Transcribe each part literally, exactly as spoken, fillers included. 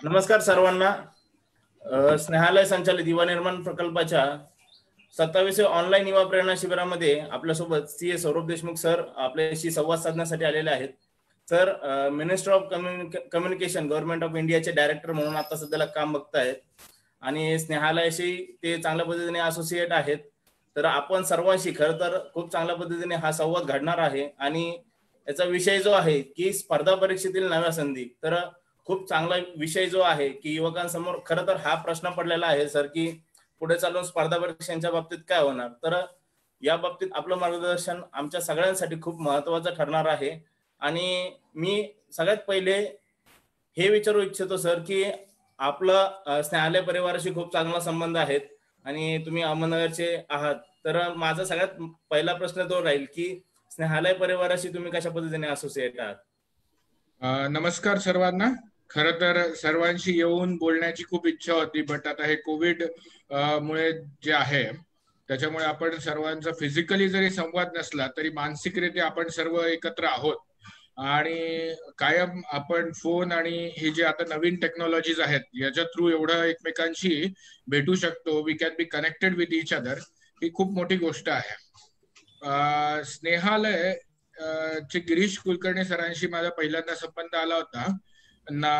नमस्कार सर्वांना. स्नेहालय संचालित युवा निर्माण प्रकल्पाच्या सत्तावीसव्या ऑनलाईन युवा प्रेरणा शिबिरामध्ये आपल्यासोबत C A Saurabh Deshmukh sir आपल्याशी संवाद साधण्यासाठी आलेले आहेत. Sir minister of communication government of इंडियाचे डायरेक्टर म्हणून आता सध्याला काम बघतायत आणि स्नेहालयाशी ते चांगल्या पद्धतीने असोसिएट आहेत. तर आपण सर्वांशी खरं तर खूप चांगल्या पद्धतीने हा संवाद घडणार आहे आणि याचा विषय जो आहे की स्पर्धा परीक्षेतील नव्या संधी. तर खूप चांगला विषय जो आहे की युवकांसमोर खरं तर हा प्रश्न पडलेला आहे सर की पुढे चालून स्पर्धा परीक्षांच्या बाबतीत काय होणार. तर या बाबतीत आपलं मार्गदर्शन आमच्या सगळ्यांसाठी खूप महत्त्वाचं ठरणार आहे. आणि मी सगळ्यात पहिले हे विचारू इच्छितो सर की आपलं स्नेहालय परिवाराशी खूप चांगला संबंध आहेत आणि तुम्ही अहमदनगरचे आहात. तर माझा सगळ्यात पहिला प्रश्न तो राहील की स्नेहालय परिवाराशी तुम्ही कशा पद्धतीने असोसिएट आहात. नमस्कार सर्वांना. खरं तर सर्वांशी येऊन बोलण्याची खूप इच्छा होती, बट आता हे कोविड मुळे जे आहे त्याच्यामुळे आपण सर्वांचा फिजिकली जरी संवाद नसला तरी मानसिकरित्या आपण सर्व एकत्र आहोत आणि कायम आपण फोन आणि हे जे आता नवीन टेक्नॉलॉजीज आहेत याच्या थ्रू एवढं एकमेकांशी भेटू शकतो. We can be connected with each other. ही खूप मोठी गोष्ट आहे. स्नेहालय चे गिरीश कुलकर्णी सरांशी माझा पहिल्यांदा संबंध आला होता ना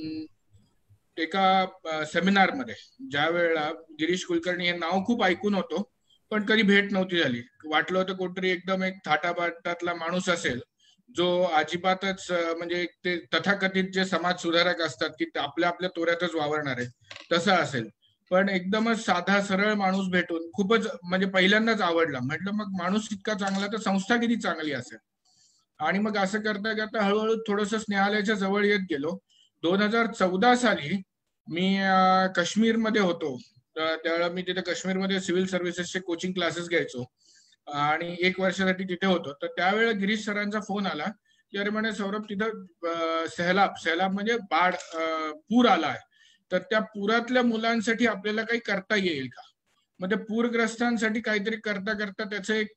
एका सेमिनार मध्ये. ज्या वेळेला गिरीश कुलकर्णी हे नाव खूप ऐकून होतो पण कधी भेट नव्हती झाली. वाटलं होतं कोणतरी एकदम एक थाटाबाटातला माणूस असेल जो अजिबातच म्हणजे ते तथाकथित जे समाज सुधारक असतात की आपल्या आपल्या तोऱ्यातच वावरणार आहे तसं असेल. पण एकदमच साधा सरळ माणूस भेटून खूपच म्हणजे पहिल्यांदाच आवडला. म्हटलं मग माणूस इतका चांगला तर संस्था किती चांगली असेल. आणि मग असं करता करता हळूहळू थोडंसं स्नेहालयाच्या जवळ येत गेलो. दोन हजार चौदा साली मी काश्मीरमध्ये होतो. त्यावेळेला मी तिथे काश्मीरमध्ये सिव्हिल सर्व्हिसेसचे कोचिंग क्लासेस घ्यायचो आणि एक वर्षासाठी तिथे होतो. तर त्यावेळेला गिरीश सरांचा फोन आला की अरे म्हणे सौरभ तिथं सैलाब सैलाब म्हणजे बाढ पूर आला आहे तर त्या पुरातल्या मुलांसाठी आपल्याला काही करता येईल का. मग त्या पूरग्रस्तांसाठी काहीतरी करता करता त्याचं एक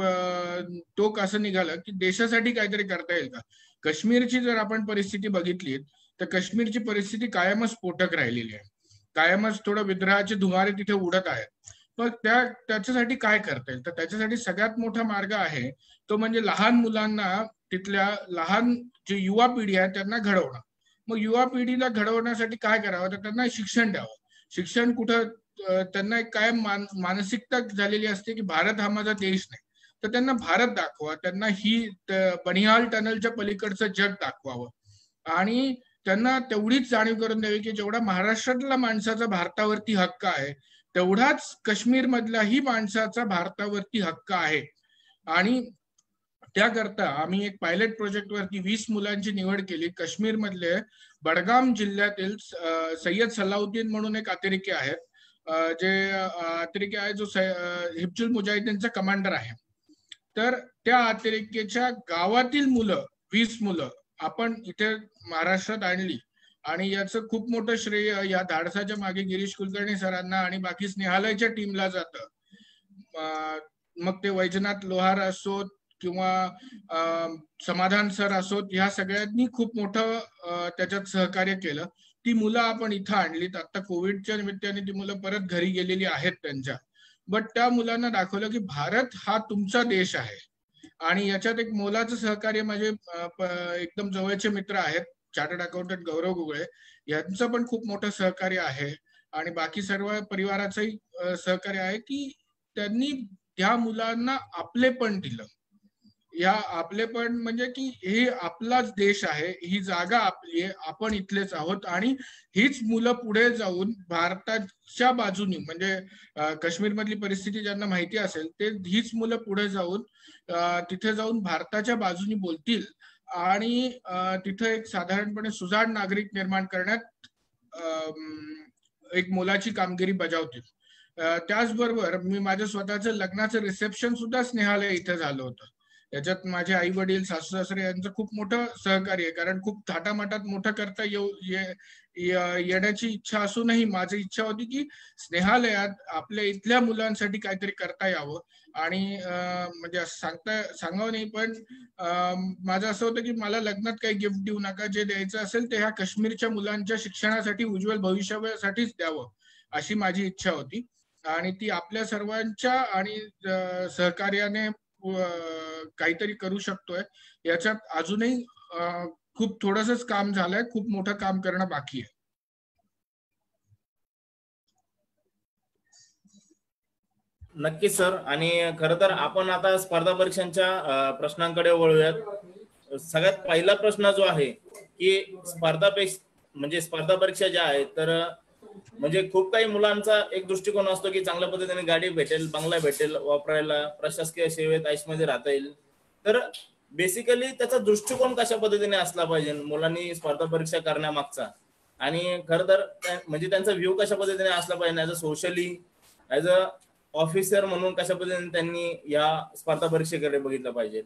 टोक असं निघालं की देशासाठी काहीतरी करता येईल का. काश्मीरची जर आपण परिस्थिती बघितली तर काश्मीरची परिस्थिती कायमच स्फोटक राहिलेली आहे. कायमच थोडं विद्रोहाचे धुमारे तिथे उडत आहेत. पण त्या त्याच्यासाठी काय करता येईल तर त्याच्यासाठी सगळ्यात मोठा मार्ग आहे तो म्हणजे लहान मुलांना तिथल्या लहान जे युवा पिढी आहे त्यांना घडवणं. मग युवा पिढीला घडवण्यासाठी काय करावं तर त्यांना शिक्षण द्यावं. शिक्षण कुठं त्यांना एक कायम मान मानसिकता झालेली असते की भारत हा माझा देश नाही. तर त्यांना भारत दाखवा. त्यांना ही बनिहाल टनलच्या पलीकडचं जग दाखवावं आणि त्यांना तेवढीच जाणीव करून द्यावी की जेवढा महाराष्ट्रातल्या माणसाचा भारतावरती हक्क आहे तेवढाच काश्मीर मधल्याही माणसाचा भारतावरती हक्क आहे. आणि त्याकरता आम्ही एक पायलट प्रोजेक्ट वरती वीस मुलांची निवड केली. काश्मीर मधले बडगाम जिल्ह्यातील सय्यद सलाउद्दीन म्हणून एक अतिरेकी आहेत जे अतिरेकी आहे जो हिबचुल मुजाहिदीनचा कमांडर आहे. तर त्या अतिरेक्याच्या गावातील मुलं वीस मुलं आपण इथे महाराष्ट्रात आणली आणि याचं खूप मोठं श्रेय या धाडसाच्या मागे गिरीश कुलकर्णी सरांना आणि बाकी स्नेहालयच्या टीमला जातं. मग ते वैजनाथ लोहार असोत किंवा समाधान सर असोत ह्या सगळ्यांनी खूप मोठं त्याच्यात सहकार्य केलं. ती मुलं आपण इथं आणलीत. आता कोविडच्या निमित्ताने ती मुलं परत घरी गेलेली आहेत त्यांच्या. बट त्या मुलांना दाखवलं की भारत हा तुमचा देश आहे. आणि याच्यात एक मोलाचं सहकार्य माझे एकदम जवळचे मित्र आहेत चार्टर्ड अकाउंटंट गौरव गुगळे यांचं पण खूप मोठं सहकार्य आहे आणि बाकी सर्व परिवाराचंही सहकार्य आहे की त्यांनी त्या मुलांना आपलेपण दिलं. या आपलेपण म्हणजे की हे आपलाच देश आहे, ही जागा आपली आहे, आपण इथलेच आहोत आणि हीच मुलं पुढे जाऊन भारताच्या बाजूनी म्हणजे काश्मीर मधली परिस्थिती ज्यांना माहिती असेल ते हीच मुलं पुढे जाऊन तिथे जाऊन भारताच्या बाजूनी बोलतील आणि तिथे एक साधारणपणे सुजाण नागरिक निर्माण करण्यात एक मोलाची कामगिरी बजावतील. त्याचबरोबर मी माझ्या स्वतःचं लग्नाचं रिसेप्शन सुद्धा स्नेहालय इथे झालं होतं. याच्यात माझे आई वडील, सासू सासरे यांचं खूप मोठं सहकार्य आहे, कारण खूप थाटामाटात मोठं करता येऊ येण्याची इच्छा असूनही माझी इच्छा होती की स्नेहालयात आपल्या इथल्या मुलांसाठी काहीतरी करता यावं. आणि म्हणजे सांगता सांगावं नाही, पण माझं असं होतं की मला लग्नात काही गिफ्ट देऊ नका, जे द्यायचं असेल ते ह्या काश्मीरच्या मुलांच्या शिक्षणासाठी, उज्ज्वल भविष्यासाठीच द्यावं, अशी माझी इच्छा होती. आणि ती आपल्या सर्वांच्या आणि सहकार्याने काहीतरी करू शकतोय. याच्यात अजूनही खूप थोडंसंच काम झालंय, खूप मोठं काम करणं बाकी आहे. नक्कीच सर. आणि खरं तर आपण आता स्पर्धा परीक्षांच्या प्रश्नांकडे वळूयात. सगळ्यात पहिला प्रश्न जो आहे की स्पर्धा म्हणजे स्पर्धा परीक्षा ज्या आहेत, तर म्हणजे खूप काही मुलांचा एक दृष्टिकोन असतो की चांगल्या पद्धतीने गाडी भेटेल, बंगला भेटेल वापरायला, प्रशासकीय सेवेत आयुष्यामध्ये राहता येईल. तर बेसिकली त्याचा दृष्टिकोन कशा पद्धतीने असला पाहिजे मुलांनी स्पर्धा परीक्षा करण्यामागचा, आणि खरं तर म्हणजे त्यांचा व्ह्यू कशा पद्धतीने असला पाहिजे as a socially, as a officer म्हणून कशा पद्धतीने त्यांनी या स्पर्धा परीक्षेकडे बघितलं पाहिजे?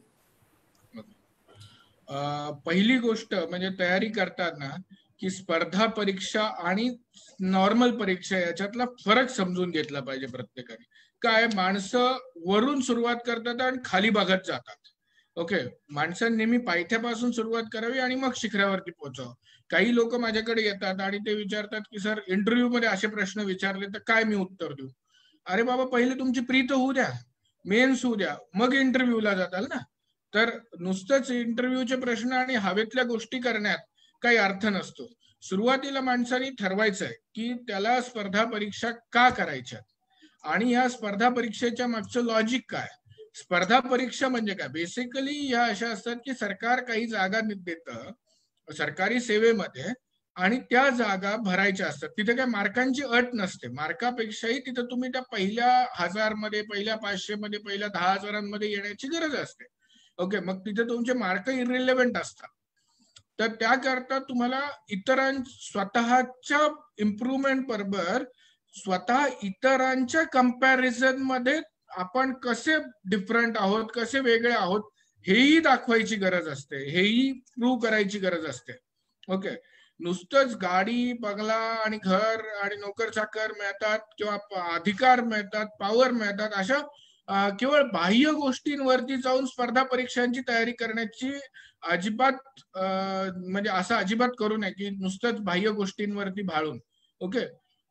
पहिली गोष्ट म्हणजे तयारी करताना की स्पर्धा परीक्षा आणि नॉर्मल परीक्षा याच्यातला फरक समजून घेतला पाहिजे प्रत्येकाने. काय, माणसं वरून सुरुवात करतात आणि खाली बघत जातात. ओके, माणसांनी नेहमी पायथ्यापासून सुरुवात करावी आणि मग शिखरावरती पोहोचावं. काही लोक माझ्याकडे येतात आणि ते विचारतात की सर, इंटरव्ह्यू मध्ये असे प्रश्न विचारले तर काय मी उत्तर देऊ? अरे बाबा, पहिले तुमची प्री तर होऊ द्या, मेन्स होऊ द्या, मग इंटरव्ह्यूला जाताल ना. तर नुसतंच इंटरव्ह्यूचे प्रश्न आणि हवेतल्या गोष्टी करण्यात काही अर्थ नसतो. सुरुवातीला माणसाने ठरवायचंय की त्याला स्पर्धा परीक्षा का करायच्या आणि या स्पर्धा परीक्षेच्या मागचं लॉजिक काय. स्पर्धा परीक्षा म्हणजे काय, बेसिकली ह्या अशा असतात की सरकार काही जागा देतं सरकारी सेवेमध्ये आणि त्या जागा भरायच्या असतात. तिथे काय मार्कांची अट नसते, मार्कापेक्षाही तिथे तुम्ही त्या पहिल्या हजार मध्ये, पहिल्या पाचशे मध्ये, पहिल्या दहा हजारांमध्ये येण्याची गरज असते. ओके, मग तिथे तुमचे मार्क इरिलेव्हंट असतात. तर त्याकरता तुम्हाला इतरां स्वतःच्या इम्प्रूव्हमेंट बरोबर स्वतः इतरांच्या कंपॅरिझन मध्ये आपण कसे डिफरंट आहोत, कसे वेगळे आहोत, हेही दाखवायची गरज असते, हेही प्रूव्ह करायची गरज असते. ओके, नुसतंच गाडी, बंगला आणि घर आणि नोकर चाकर मिळतात किंवा अधिकार मिळतात, पॉवर मिळतात, अशा केवळ बाह्य गोष्टींवरती जाऊन स्पर्धा परीक्षांची तयारी करण्याची अजिबात म्हणजे असं अजिबात करू नये की नुसतंच बाह्य गोष्टींवरती भाळून. ओके,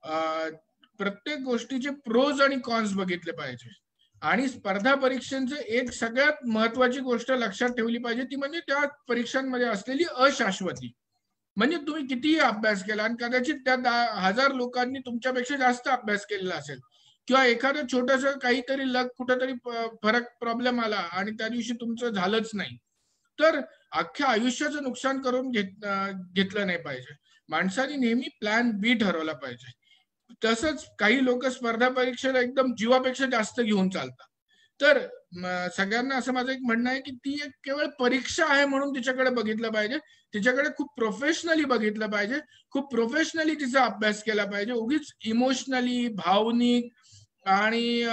प्रत्येक गोष्टीचे प्रोज आणि कॉन्स बघितले पाहिजे. आणि स्पर्धा परीक्षांचं एक सगळ्यात महत्वाची गोष्ट लक्षात ठेवली पाहिजे, ती म्हणजे त्या परीक्षांमध्ये असलेली अशाश्वती. म्हणजे तुम्ही कितीही अभ्यास केला आणि कदाचित त्या हजार लोकांनी तुमच्यापेक्षा जास्त अभ्यास केलेला असेल, किंवा एखादं छोटस काहीतरी लक कुठेतरी फरक प्रॉब्लेम आला आणि त्या दिवशी तुमचं झालंच नाही, तर अख्ख्या आयुष्याचं नुकसान करून घेत घेतलं नाही पाहिजे. माणसाने नेहमी प्लॅन बी ठरवला पाहिजे. तसंच काही लोक स्पर्धा परीक्षेला एकदम जीवापेक्षा जास्त घेऊन चालतात. तर सगळ्यांना असं माझं एक म्हणणं आहे की ती एक केवळ परीक्षा आहे म्हणून तिच्याकडे बघितलं पाहिजे, तिच्याकडे खूप प्रोफेशनली बघितलं पाहिजे, खूप प्रोफेशनली तिचा अभ्यास केला पाहिजे. उगीच इमोशनली, भावनिक आणि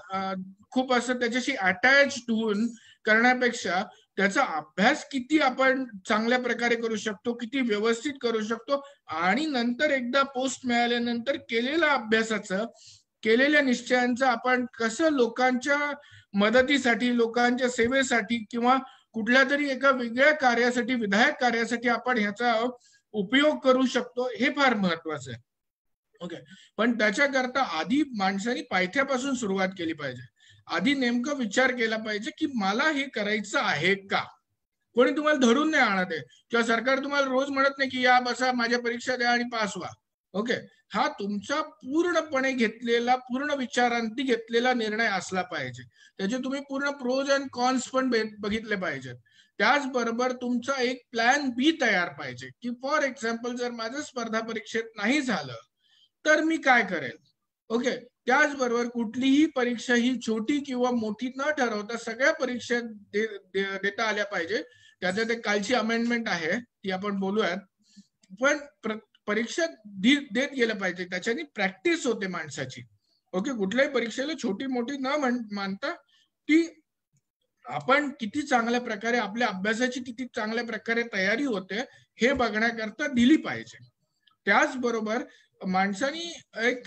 खूप असं त्याच्याशी अटॅच्ड होऊन करण्यापेक्षा त्याचा अभ्यास किती आपण चांगल्या प्रकारे करू शकतो, किती व्यवस्थित करू शकतो, आणि नंतर एकदा पोस्ट मिळाल्यानंतर केलेल्या अभ्यासाचं, केलेल्या निश्चयांचं आपण कसं लोकांच्या मदतीसाठी, लोकांच्या सेवेसाठी किंवा कुठल्या तरी एका वेगळ्या कार्यासाठी, विधायक कार्यासाठी आपण ह्याचा उपयोग करू शकतो, हे फार महत्वाचं आहे. ओके, पण त्याच्याकरता आधी माणसाने पायथ्यापासून सुरुवात केली पाहिजे. आधी नेमकं विचार केला पाहिजे की मला हे करायचं आहे का. कोणी तुम्हाला धरून नाही आणत आहे किंवा सरकार तुम्हाला रोज म्हणत नाही की या बसा, माझ्या परीक्षा द्या आणि पास व्हा. ओके, हा तुमचा पूर्णपणे घेतलेला, पूर्ण विचारांती घेतलेला निर्णय असला पाहिजे. त्याचे तुम्ही पूर्ण प्रोज अँड कॉन्स पण बघितले पाहिजेत. त्याचबरोबर तुमचा एक प्लॅन बी तयार पाहिजे की फॉर एक्झाम्पल जर माझं स्पर्धा परीक्षेत नाही झालं तर मी काय करेल. ओके, त्याचबरोबर कुठलीही परीक्षा ही छोटी किंवा मोठी न ठरवता सगळ्या परीक्षा दे, दे, देता आल्या पाहिजे. त्याच्यात एक कालची अमेंडमेंट आहे, ती आपण बोलूयात. पण परीक्षा देत गेलं पाहिजे, त्याच्याने प्रॅक्टिस होते माणसाची. ओके, कुठल्याही परीक्षेला छोटी मोठी न मानता ती आपण किती चांगल्या प्रकारे आपल्या अभ्यासाची किती चांगल्या प्रकारे तयारी होते हे बघण्याकरता दिली पाहिजे. त्याचबरोबर माणसानी एक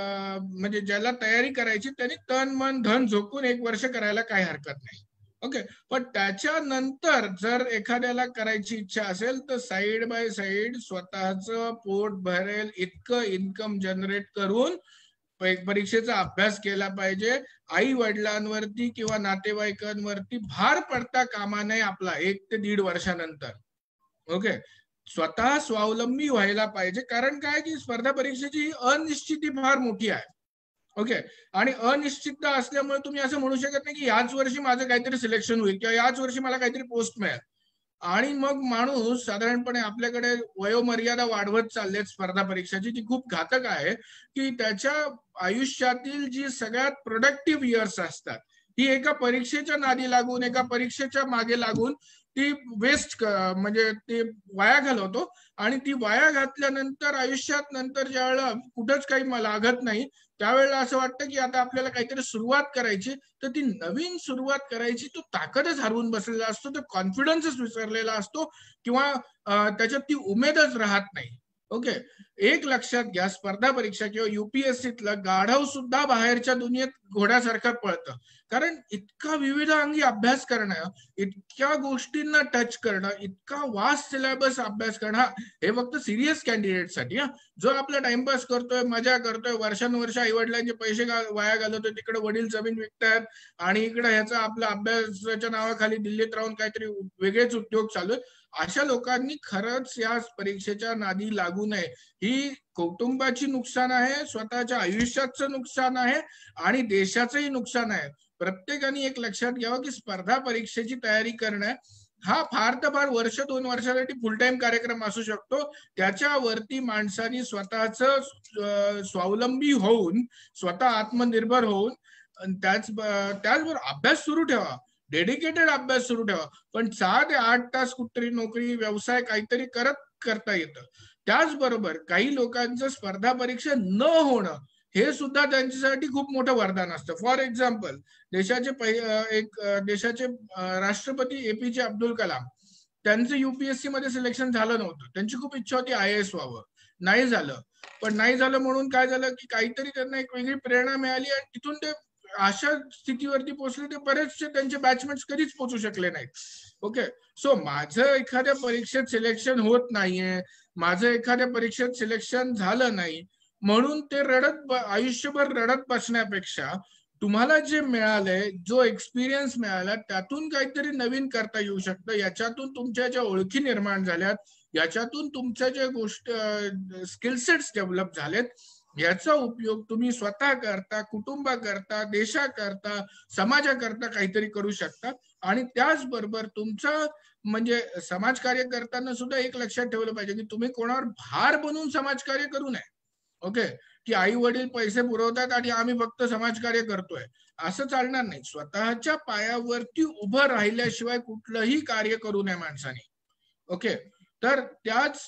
म्हणजे ज्याला तयारी करायची त्यांनी तन मन धन झोकून एक वर्ष करायला काही हरकत नाही. ओके, पण त्याच्यानंतर जर एखाद्याला करायची इच्छा असेल तर साईड बाय साईड स्वतःचं पोट भरेल इतकं इन्कम जनरेट करून परीक्षेचा अभ्यास केला पाहिजे. आई वडिलांवरती किंवा नातेवाईकांवरती भार पडता कामा नये आपला एक ते दीड वर्षानंतर. ओके, स्वतः स्वावलंबी व्हायला पाहिजे. कारण काय की स्पर्धा परीक्षेची अनिश्चिती फार मोठी आहे. ओके, आणि अनिश्चितता असल्यामुळे तुम्ही असं म्हणू शकत नाही की याच वर्षी माझं काहीतरी सिलेक्शन होईल किंवा याच वर्षी मला काहीतरी पोस्ट मिळेल. आणि मग माणूस साधारणपणे आपल्याकडे वयोमर्यादा वाढवत चालले स्पर्धा परीक्षेची, ती खूप घातक आहे की त्याच्या आयुष्यातील जी सगळ्यात प्रोडक्टिव्ह इयर्स असतात ही एका परीक्षेच्या नादी लागून एका परीक्षेच्या मागे लागून ती वेस्ट म्हणजे ते वाया घालवतो. आणि ती वाया घातल्यानंतर आयुष्यात नंतर ज्यावेळेला कुठंच काही लागत नाही त्यावेळेला असं वाटतं की आता आपल्याला काहीतरी सुरुवात करायची, तर ती नवीन सुरुवात करायची तो ताकदच हरवून बसलेला असतो, तो कॉन्फिडन्सच विसरलेला असतो किंवा त्याच्यात ती उमेदच राहत नाही. ओके, एक लक्षात घ्या, स्पर्धा परीक्षा किंवा युपीएससीतलं गाढव सुद्धा बाहेरच्या दुनियेत घोड्यासारखं पळतं. कारण इतका विविध अंगी अभ्यास करणं, इतक्या गोष्टींना टच करणं, इतका वास्ट सिलेबस अभ्यास करणं, हे फक्त सिरियस कॅन्डिडेटसाठी. हा, जो आपला टाइमपास करतोय, मजा करतोय, वर्षानुवर्ष आई वडिलांचे पैसे वाया घालवतोय, तिकडे वडील जमीन विकतात आणि इकडे ह्याचा आपल्या अभ्यासाच्या नावाखाली दिल्लीत राहून काहीतरी वेगळेच उद्योग चालू आहेत, अशा लोकांनी खरंच या परीक्षेच्या नादी लागू नये. ही कुटुंबाची नुकसान आहे, स्वतःच्या आयुष्याचं नुकसान आहे आणि देशाचंही नुकसान आहे. प्रत्येकाने एक लक्षात घ्यावं की स्पर्धा परीक्षेची तयारी करणं हा फार तर फार वर्ष दोन वर्षासाठी फुल टाइम कार्यक्रम असू शकतो. त्याच्यावरती माणसाने स्वतःचं स्वावलंबी होऊन, स्वतः आत्मनिर्भर होऊन त्याच त्याचबरोबर अभ्यास सुरू ठेवा, डेडिकेटेड अभ्यास सुरू ठेवा. पण सहा ते आठ तास कुठतरी नोकरी व्यवसाय काहीतरी करत करता येतं. त्याचबरोबर काही लोकांचं स्पर्धा परीक्षा न होणं हे सुद्धा त्यांच्यासाठी खूप मोठं वरदान असतं. फॉर एक्झाम्पल, देशाचे एक देशाचे राष्ट्रपती एपीजे अब्दुल कलाम, त्यांचं युपीएससी मध्ये सिलेक्शन झालं नव्हतं. त्यांची खूप इच्छा होती आय ए एस व्हावं, नाही झालं. पण नाही झालं म्हणून काय झालं की काहीतरी त्यांना एक वेगळी प्रेरणा मिळाली आणि तिथून ते अशा स्थितीवरती पोहोचले ते बरेचसे त्यांचे बॅचमेट्स कधीच पोहोचू शकले नाहीत. ओके, सो माझं एखाद्या परीक्षेत सिलेक्शन होत नाहीये, माझं एखाद्या परीक्षेत सिलेक्शन झालं नाही म्हणून ते रडत आयुष्यभर रडत बसण्यापेक्षा तुम्हाला जे मिळालंय, जो एक्सपिरियन्स मिळाला, त्यातून काहीतरी नवीन करता येऊ शकतं. याच्यातून तुमच्या ज्या ओळखी निर्माण झाल्यात, याच्यातून तुमच्या ज्या गोष्ट स्किलसेट्स डेव्हलप झालेत, याचा उपयोग तुम्ही स्वतः करता, कुटुंबाकरता, देशाकरता, समाजाकरता काहीतरी करू शकता. आणि त्याचबरोबर तुमचं म्हणजे समाजकार्य करताना सुद्धा एक लक्षात ठेवलं पाहिजे की तुम्ही कोणावर भार बनून समाजकार्य करू नये. ओके, की आई वडील पैसे पुरवतात आणि आम्ही फक्त समाजकार्य करतोय, असं चालणार नाही. स्वतःच्या पायावरती उभं राहिल्याशिवाय कुठलंही कार्य करू नये माणसाने. ओके, तर त्याच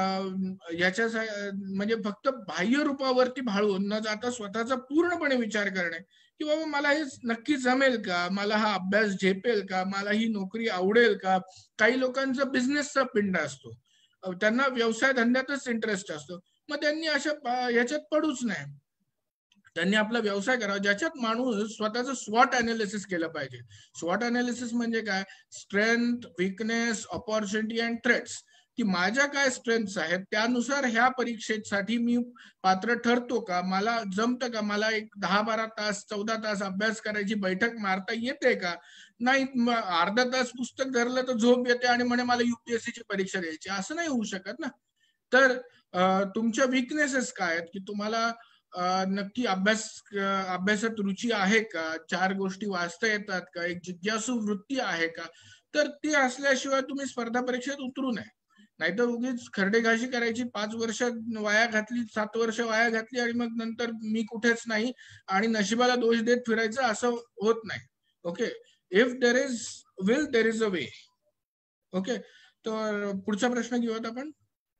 याच्या म्हणजे फक्त बाह्य रूपावरती भाळून न जाता स्वतःचा पूर्णपणे विचार करणे की बाबा मला हे नक्की जमेल का, मला हा अभ्यास झेपेल का, मला ही नोकरी आवडेल का. काही लोकांचा बिझनेसचा पिंड असतो, त्यांना व्यवसाय धंद्यातच इंटरेस्ट असतो, मग त्यांनी अशा याच्यात पडूच नाही. त्यांनी आपला व्यवसाय करावा ज्याच्यात माणूस स्वतःचं स्वॉट अनालिसिस केलं पाहिजे. स्वॉट अनालिसिस म्हणजे काय, strength, weakness, opportunity and threats, की माझ्या काय स्ट्रेंथ्स आहेत त्यानुसार ह्या परीक्षेसाठी मी पात्र ठरतो का, मला जमतं का, मला एक दहा बारा तास चौदा तास अभ्यास करायची बैठक मारता येते का. नाही, अर्धा तास पुस्तक धरलं तर झोप येते आणि म्हणे मला युपीएससी ची परीक्षा द्यायची, असं नाही होऊ शकत ना. तर तुमच्या विकनेसेस काय आहेत, की तुम्हाला नक्की अभ्यास अभ्यासात रुची आहे का, चार गोष्टी वाचता येतात का, एक जिज्ञासू वृत्ती आहे का. तर ते असल्याशिवाय तुम्ही स्पर्धा परीक्षेत उतरू नये. नाहीतर उगीच खरडेघाशी करायची, पाच वर्ष वाया घातली, सात वर्ष वाया घातली आणि मग नंतर मी कुठेच नाही आणि नशिबाला दोष देत फिरायचं, असं होत नाही. Okay, if there is will there is a way. Okay, तर पुढचा प्रश्न घेऊयात आपण.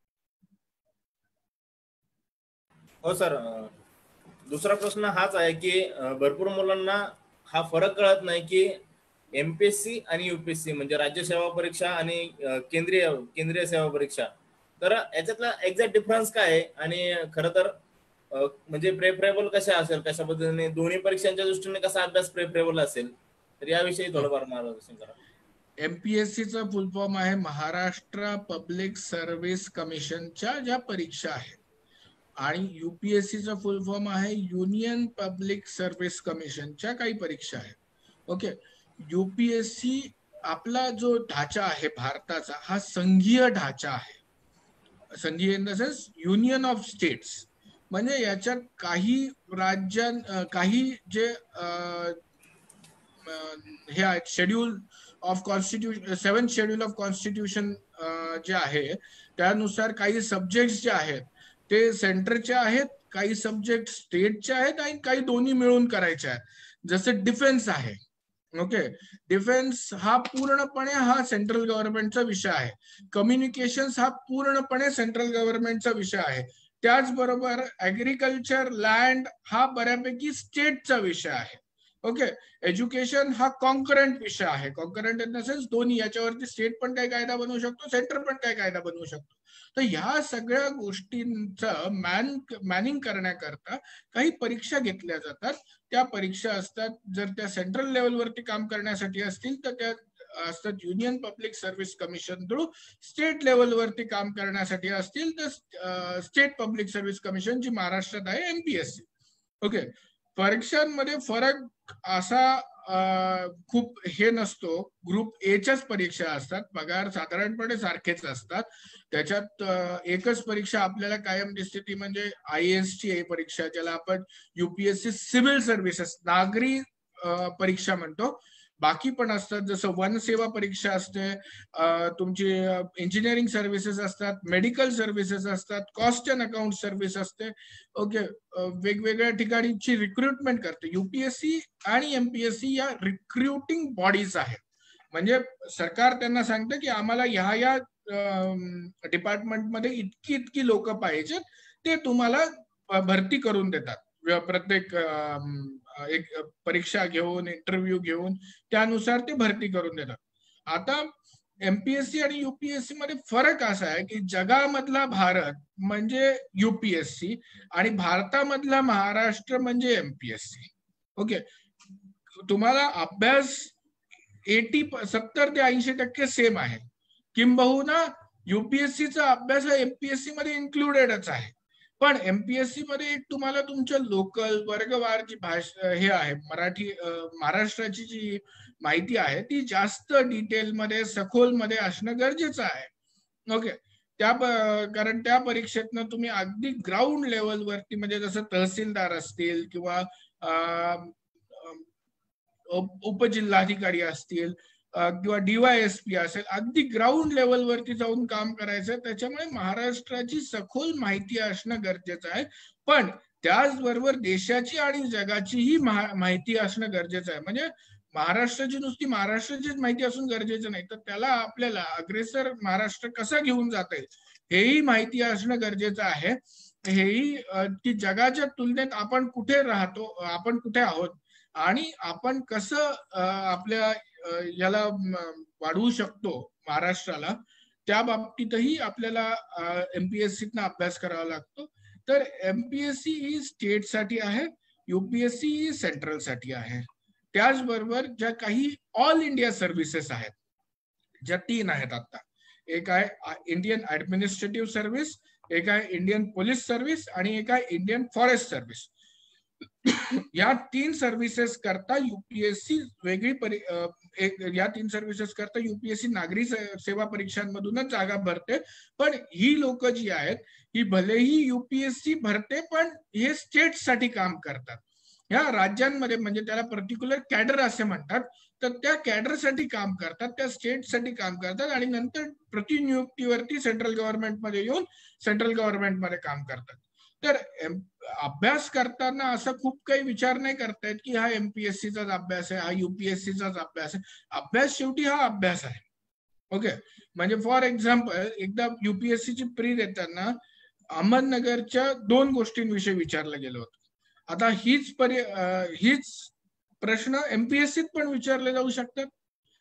हो सर, दुसरा प्रश्न हाच आहे की भरपूर मुलांना हा फरक कळत नाही की एमपीएससी आणि युपीएससी म्हणजे राज्य सेवा परीक्षा आणि केंद्रीय केंद्रीय सेवा परीक्षा, तर याच्यातला एक्झॅक्ट डिफरन्स काय आहे आणि खरं तर म्हणजे प्रेफरेबल कशा असेल, कशा पद्धतीने दोन्ही परीक्षांच्या दृष्टीने कसा अभ्यास प्रेफरेबल असेल, तर याविषयी थोडंफार मार्गदर्शन करा. एमपीएससीचा फुल फॉर्म आहे महाराष्ट्र पब्लिक सर्व्हिस कमिशनच्या ज्या परीक्षा आहेत, आणि युपीएससीचा फुल फॉर्म आहे युनियन पब्लिक सर्व्हिस कमिशनच्या काही परीक्षा आहेत. ओके, युपीएससी आपला जो ढाचा आहे भारताचा हा संघीय ढाचा आहे. संघीय in the sense union of states, म्हणजे याच्यात काही राज्यां काही जे हे आहेत schedule of constitution, seven schedule of constitution जे आहे त्यानुसार काही सब्जेक्ट्स जे आहेत ते सेंटरचे आहेत, काही सब्जेक्ट स्टेटचे आहेत आणि काही दोन्ही मिळून करायचे आहेत. जसं डिफेन्स आहे. ओके, डिफेन्स हा पूर्णपणे हा सेंट्रल गव्हर्नमेंटचा विषय आहे. कम्युनिकेशन्स हा पूर्णपणे सेंट्रल गव्हर्नमेंटचा विषय आहे. त्याचबरोबर ऍग्रिकल्चर, लँड हा बऱ्यापैकी स्टेटचा विषय आहे. ओके, एज्युकेशन हा कॉन्करंट विषय आहे. कॉन्करंट इन द सेन्स दोन्ही, याच्यावरती स्टेट पण काही कायदा बनवू शकतो, सेंटर पण काही कायदा बनवू शकतो. तर ह्या सगळ्या गोष्टींचं मॅन मॅनिंग करण्याकरता काही परीक्षा घेतल्या जातात. त्या परीक्षा असतात, जर त्या सेंट्रल लेवलवरती काम करण्यासाठी असतील तर त्या असतात union public service commission through, state लेवलवरती काम करण्यासाठी असतील तर स्टेट पब्लिक सर्व्हिस कमिशन जी महाराष्ट्रात आहे एमपीएससी. ओके, परीक्षांमध्ये फरक असा खूप हे नसतो. ग्रुप एच्याच परीक्षा असतात, पगार साधारणपणे सारखेच असतात. त्याच्यात एकच परीक्षा आपल्याला कायम दिसते ती म्हणजे आय ए एस ची परीक्षा, ज्याला आपण युपीएससी सिव्हिल सर्व्हिसेस नागरी परीक्षा म्हणतो. बाकी पण असतात, जसं वन सेवा परीक्षा असते, तुमची इंजिनिअरिंग सर्व्हिसेस असतात, मेडिकल सर्व्हिसेस असतात, कॉस्ट अँड अकाउंट सर्व्हिस असते. ओके, वेगवेगळ्या ठिकाणीची रिक्रुटमेंट करते. युपीएससी आणि एमपीएससी या रिक्रुटिंग बॉडीज आहेत. म्हणजे सरकार त्यांना सांगतं की आम्हाला ह्या या डिपार्टमेंटमध्ये इतकी इतकी लोक पाहिजेत, ते तुम्हाला भरती करून देतात. प्रत्येक एक परीक्षा घेऊन, इंटरव्ह्यू घेऊन त्यानुसार ते भरती करून देतात. आता एमपीएससी आणि युपीएससी मध्ये फरक असा आहे की जगामधला भारत म्हणजे युपीएससी आणि भारतामधला महाराष्ट्र म्हणजे एमपीएससी. ओके, तुम्हाला अभ्यास एटी सत्तर ते ऐंशी टक्के सेम आहे. किंबहुना युपीएससीचा अभ्यास हा एमपीएससी मध्ये इन्क्लुडेडच आहे. पण एमपीएससी मध्ये एक तुम्हाला तुमच्या लोकल वर्गवार जी भाषा हे आहे, मराठी महाराष्ट्राची जी माहिती आहे ती जास्त डिटेलमध्ये सखोलमध्ये असणं गरजेचं आहे. ओके, त्या कारण त्या परीक्षेतनं तुम्ही अगदी ग्राउंड लेवलवरती, म्हणजे जसं तहसीलदार असतील किंवा उपजिल्हाधिकारी असतील किंवा डीवायएसपी असेल, अगदी ग्राउंड लेवलवरती जाऊन काम करायचं. त्याच्यामुळे महाराष्ट्राची सखोल माहिती असणं गरजेचं आहे. पण त्याचबरोबर देशाची आणि जगाचीही माहिती असणं गरजेचं आहे. म्हणजे महाराष्ट्राची नुसती महाराष्ट्राचीच माहिती असून गरजेचं नाही, तर त्याला आपल्याला अग्रेसर महाराष्ट्र कसा घेऊन जाता येईल हेही माहिती असणं गरजेचं आहे. हेही की जगाच्या तुलनेत आपण कुठे राहतो, आपण कुठे आहोत आणि आपण कसं आपल्या याला वाढवू शकतो महाराष्ट्राला, त्या बाबतीतही आपल्याला एमपीएससीतनं अभ्यास करावा लागतो. तर एमपीएससी ही स्टेटसाठी आहे, युपीएससी ही सेंट्रलसाठी आहे. त्याचबरोबर ज्या काही ऑल इंडिया सर्व्हिसेस आहेत, ज्या तीन आहेत आता, एक आहे इंडियन ऍडमिनिस्ट्रेटिव्ह सर्व्हिस, एक आहे इंडियन पोलीस सर्व्हिस आणि एक आहे इंडियन फॉरेस्ट सर्व्हिस. या तीन सर्व्हिसेस करता युपीएससी वेगळी परी या तीन सर्व्हिसेस करता युपीएससी नागरी सेवा परीक्षांमधूनच जागा भरते. पण ही लोक जी आहेत ही भलेही युपीएससी भरते, पण हे स्टेटसाठी काम करतात. ह्या राज्यांमध्ये, म्हणजे त्याला पर्टिक्युलर कॅडर असे म्हणतात, तर त्या कॅडरसाठी काम करतात, त्या स्टेटसाठी काम करतात आणि नंतर प्रतिनियुक्तीवरती सेंट्रल गव्हर्नमेंटमध्ये येऊन सेंट्रल गव्हर्नमेंटमध्ये काम करतात. तर अभ्यास करताना असं खूप काही विचार नाही करतायत की हा एमपीएससीचाच अभ्यास आहे, हा युपीएससीचाच अभ्यास आहे. अभ्यास शेवटी हा अभ्यास आहे. ओके, म्हणजे फॉर एक्झाम्पल एकदा युपीएससीची प्री देताना अहमदनगरच्या दोन गोष्टींविषयी विचारलं गेलं होतं. आता हीच परि हीच प्रश्न एमपीएससीत पण विचारले जाऊ शकतात.